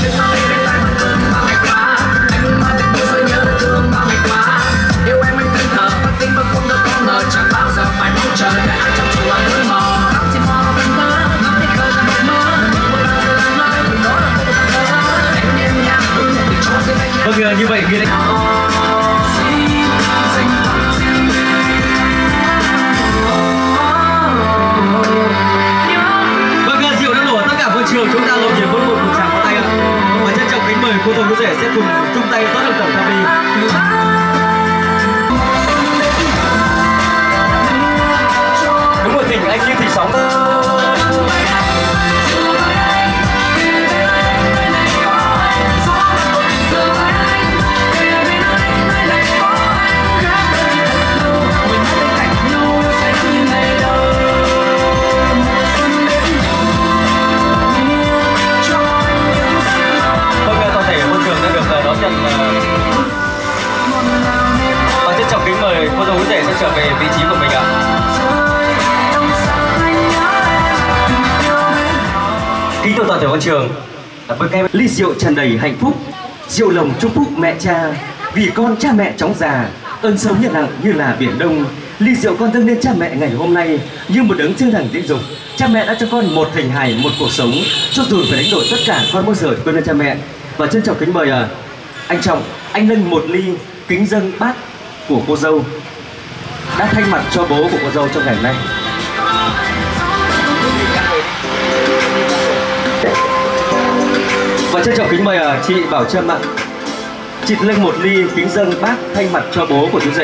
yêu em anh thân thờ và tim vẫn không được có ngờ chẳng bao giờ phải mong chờ để ai trong chiều anh lối mò ngắm chim hoa và bên mơ ngắm đi khơi ra một mơ mỗi lần giờ anh nói mình đó là cô đơn thơ em em nhạc vui một cho riêng anh vâng như vậy như vâng rượu đã nổ tất cả hội trường chúng ta lồng nhiệt với một một tràng pháo tay ạ và trân trọng kính mời cô dâu chú rể sẽ cùng chung tay tốt hơn tổng tham đi. Đúng rồi tình anh như thì sóng. Và trân trọng kính mời cô dâu chú rể sẽ trở về vị trí của mình ạ. Kính thưa toàn thể quan trường, với cái ly rượu tràn đầy hạnh phúc, rượu lồng chúc phúc mẹ cha, vì con cha mẹ chóng già, ơn sâu nhận nặng như là biển đông. Ly rượu con dâng lên cha mẹ ngày hôm nay như một đấng chân thành tiễn dục. Cha mẹ đã cho con một hình hài, một cuộc sống, cho dù phải đánh đổi tất cả, con bao giờ quên ơn cha mẹ. Và trân trọng kính mời à, anh Trọng, anh nâng một ly kính dâng bác của cô dâu đã thay mặt cho bố của cô dâu trong ngày hôm nay. Và trân trọng kính mời à, chị Bảo Trâm ạ, chị nâng một ly kính dâng bác thay mặt cho bố của chú rể.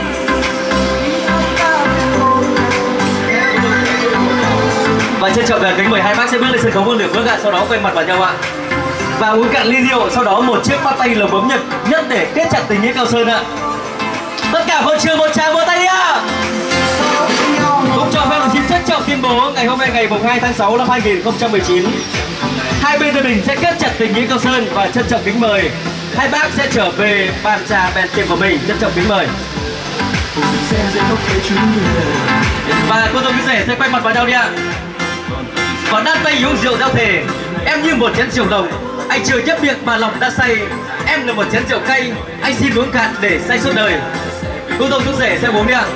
Và trân trọng kính mời hai bác sẽ bước lên sân khấu một lượt bước ạ, sau đó quay mặt vào nhau ạ. Và uống cạn ly rượu, sau đó một chiếc bắt tay lồng bấm nhật nhất để kết chặt tình nghĩa Cao Sơn ạ. Tất cả hội trường một tràng vỗ tay đi ạ. Cũng cho phép xin trân trọng tuyên bố ngày hôm nay ngày mùng hai tháng sáu năm hai nghìn không trăm mười chín, hai bên gia đình sẽ kết chặt tình nghĩa Cao Sơn và trân trọng kính mời hai bác sẽ trở về bàn trà bèn tiệc của mình. Trân trọng kính mời. Và cô dâu chú rể sẽ quay mặt vào nhau đi ạ. Và đan tay uống rượu giao thề, em như một chén rượu đồng, anh chưa nhấp miệng mà lòng đã say. Em là một chén rượu cay, anh xin uống cạn để say suốt đời. Cô dâu chú rể sẽ uống đi ạ.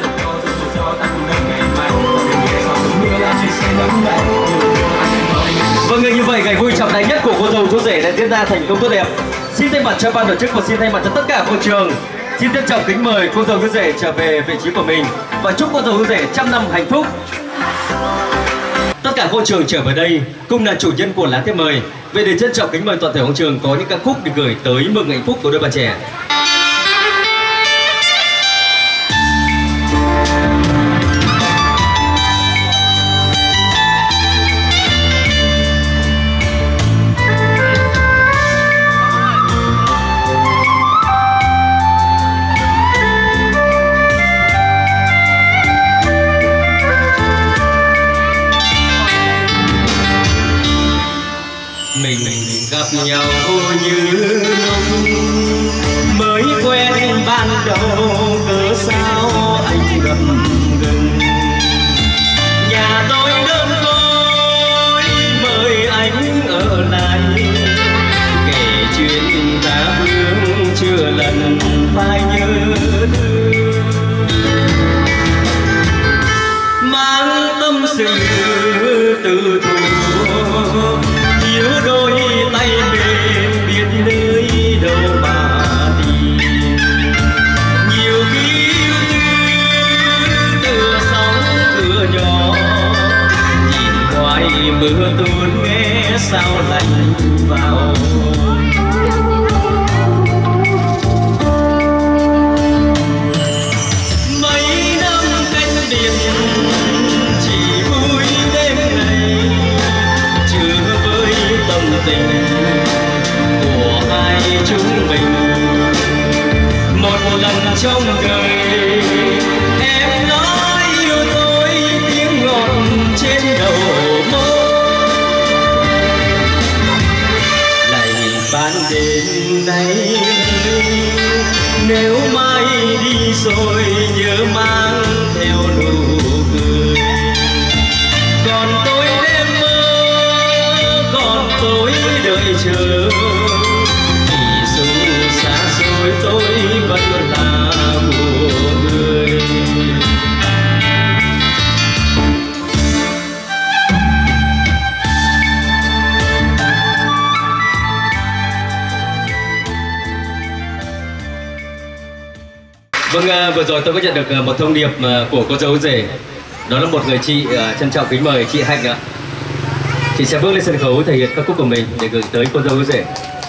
Vâng, như vậy ngày vui trọng đại nhất của cô dâu chú rể đã diễn ra thành công tốt đẹp. Xin thay mặt cho ban tổ chức và xin thay mặt cho tất cả hội trường, xin trân trọng kính mời cô dâu chú rể trở về vị trí của mình và chúc cô dâu chú rể trăm năm hạnh phúc. Tất cả hội trường trở về đây cùng là chủ nhân của lá thiệp mời. Về để trân trọng kính mời toàn thể hội trường có những ca khúc được gửi tới mừng hạnh phúc của đôi bạn trẻ. Mình gặp nhau như lúc mới quen ban đầu, cớ sao anh ngập ngừng. Nhà tôi đơn côi mời anh ở lại, kể chuyện ta vương chưa lần phai nhớ thương. Mang tâm sự từ thủ chiếu đôi tay mềm biết nơi đâu mà tìm. Nhiều khi yêu thương tựa sóng cửa nhỏ, nhìn ngoài mưa tuôn nghe sao lạnh vào. Mấy năm canh biển chỉ vui đêm này, chưa với tâm tình của hai chúng mình. Một lần trong đời em nói yêu tôi tiếng ngọt trên đầu môi. Này ban đêm nay nếu mai đi rồi nhớ mang theo nụ cười. Còn tôi đêm mơ, còn tôi vừa rồi tôi có nhận được ờ, một thông điệp ờ, của cô dâu rể. Đó là một người chị ờ, trân trọng kính mời chị Hạnh ạ. Chị sẽ bước lên sân khấu thể hiện ca khúc của mình để gửi tới cô dâu rể.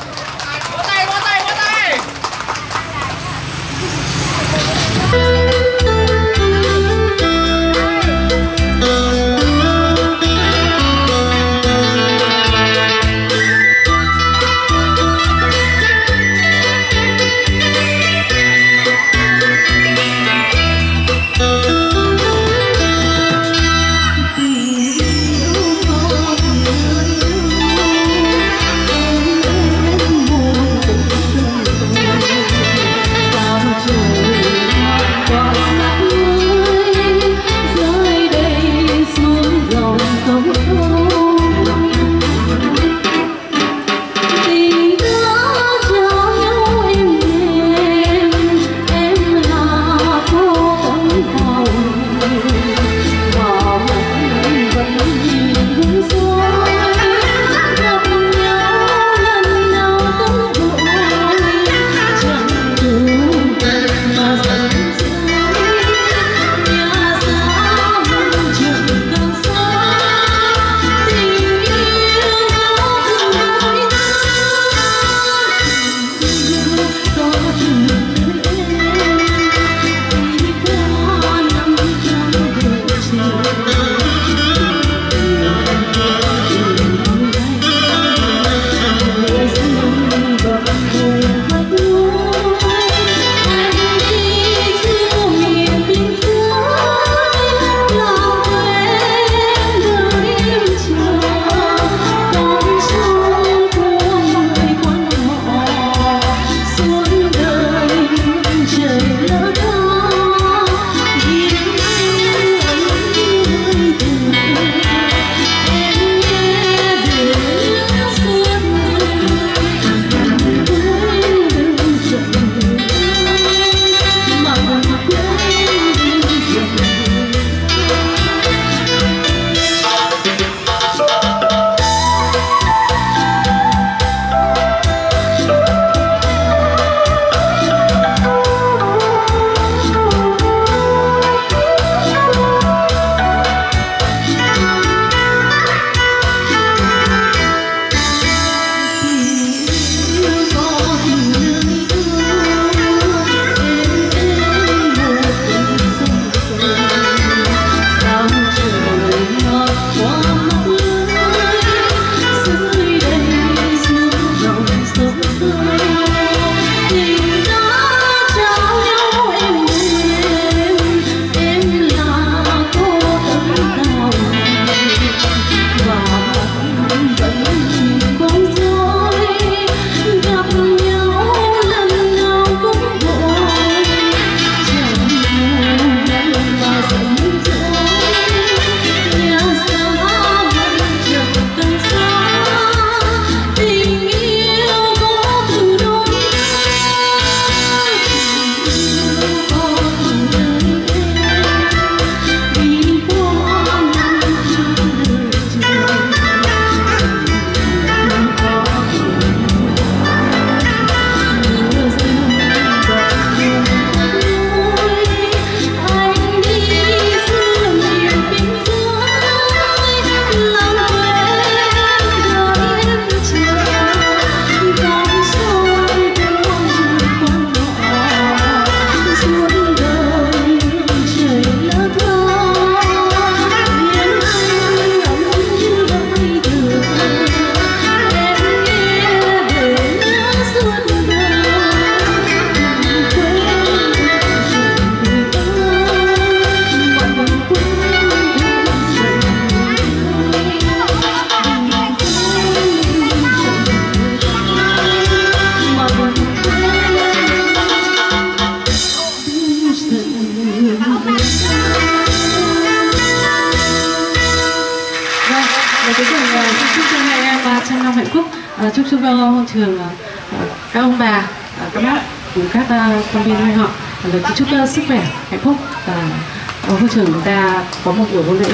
À, chúc chúc hôn trường các ông bà, các bác, các con viên hai họ được chúc sức khỏe, hạnh phúc và hôn trường chúng ta có một buổi hôn lễ.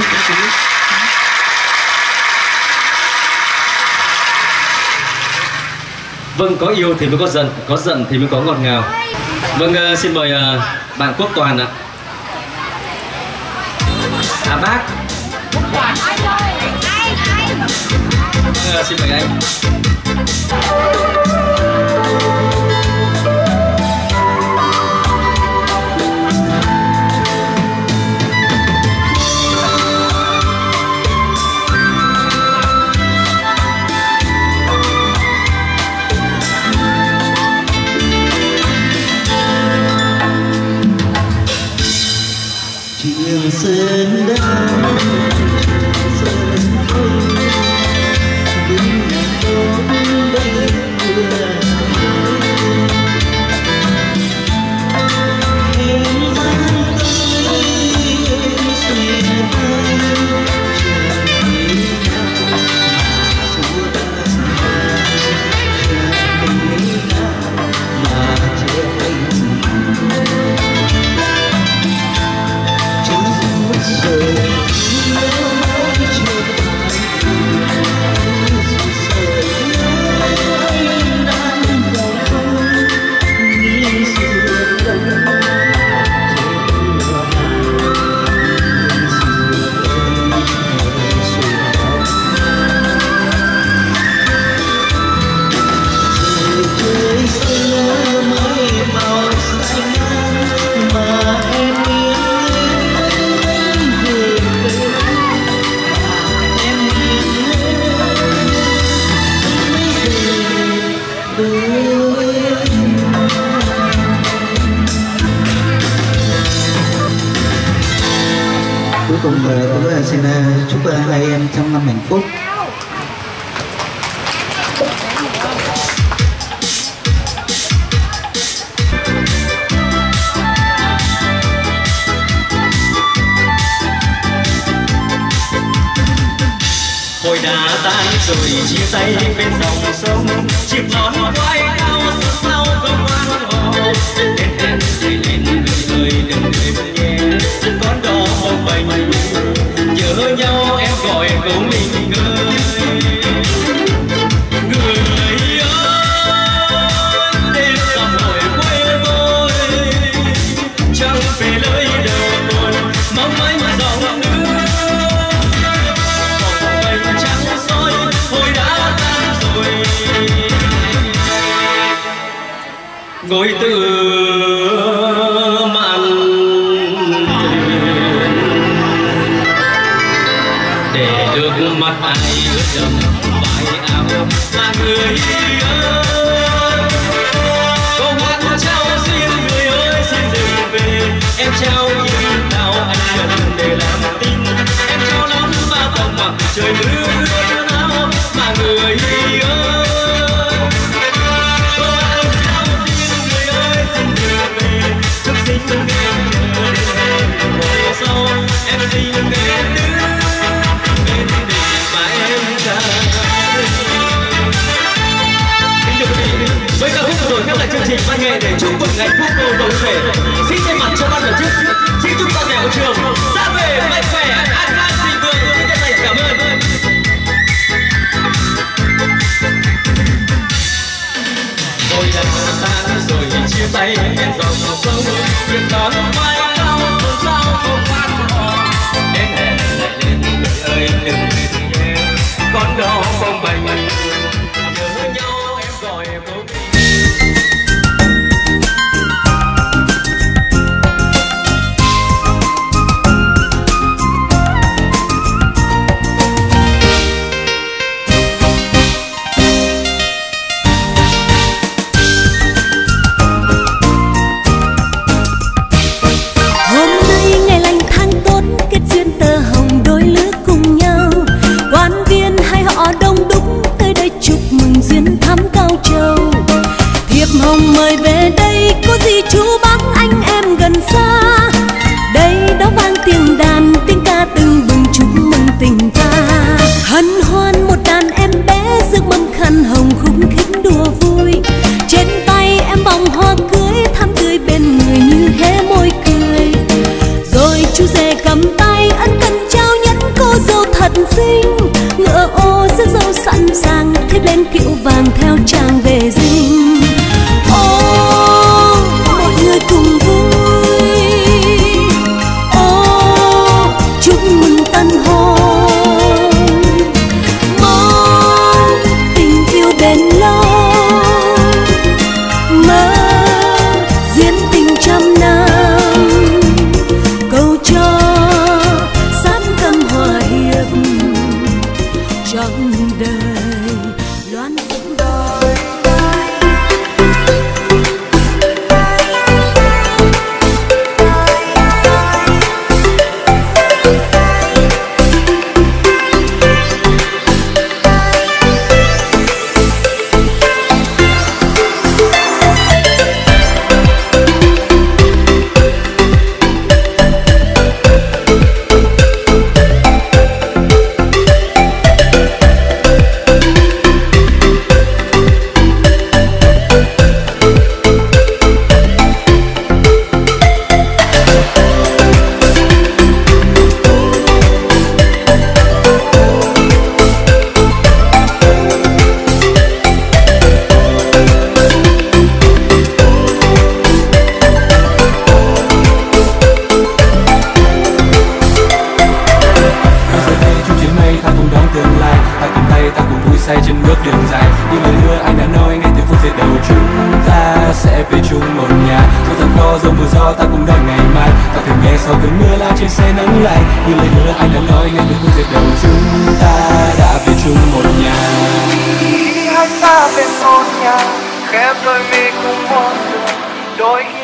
Vâng, có yêu thì mới có giận, có giận thì mới có ngọt ngào. Vâng, uh, xin mời uh, bạn Quốc Toàn ạ. À bác. Quốc Toàn. Anh ơi, anh anh. À, xin mời anh. Chiều sơn đã sơn không đứng đón đây vừa em đang tới em xòe tay chờ đi nào mà xua tan chờ đi nào mà che anh cuối cùng tôi xin chúc hai em trăm năm hạnh phúc. Hồi đã tan rồi chia tay bên dòng sông, chiếc nón vai cao sớm sau không quan hồ. Đến hẹn thì lên người ơi đừng quên nhé, con đò bồng bềnh nhớ nhau em gọi câu mình ơi. Người ơi đêm dòng hồi quê tôi, chẳng về lời đầu buồn mong manh dòng nước. Ngồi từ màn để được mặt ai ướt đẫm vai áo mà người ơi. Câu hát trao xin người ơi xin dừng về, em trao những nào anh cần để làm tin, em trao lắm bao vòng mặt trời mưa áo mà người ơi. Em xin nghe đứng bên đỉnh mà em ra. Kính thưa quý vị, với ca khúc vừa rồi khép lại chương trình văn nghệ để chúc mừng ngày quốc cô đồng thể. Xin thay mặt cho ban tổ chức, xin chúc toàn thể hội trường ra về mạnh khỏe, an khang thịnh vượng. Xin chân thành cảm ơn. Tôi đã tan rồi chia tay bên dòng sông, việc đón vai cao rồi sao không quan họ. Đến hẹn lại lên người ơi đừng quên nhé, con đò bồng bềnh nhớ nhau em gọi câu hồng mời về đây, có gì chú bác anh em gần xa. Đây đó vang tiếng đàn, tiếng ca từng bừng chúc mừng tình ta. Hân hoan một đàn em bé rước mâm khăn hồng khúc khích đùa vui. Trên tay em vòng hoa cưới, thắm tươi bên người như hé môi cười. Rồi chú rể cầm tay ân cần trao nhẫn cô dâu thật xinh. Ngựa ô rước dâu sẵn sàng, thiếp lên kiệu vàng theo chàng về dinh. Ô, mọi người cùng vui, mưa lao trên xe nắng lạnh, như lời hứa anh đã nói ngay từ phút giây đầu chúng ta đã về chung một nhà. Khi hai ta bên một nhà, khép đôi mi cùng một đường, đôi khi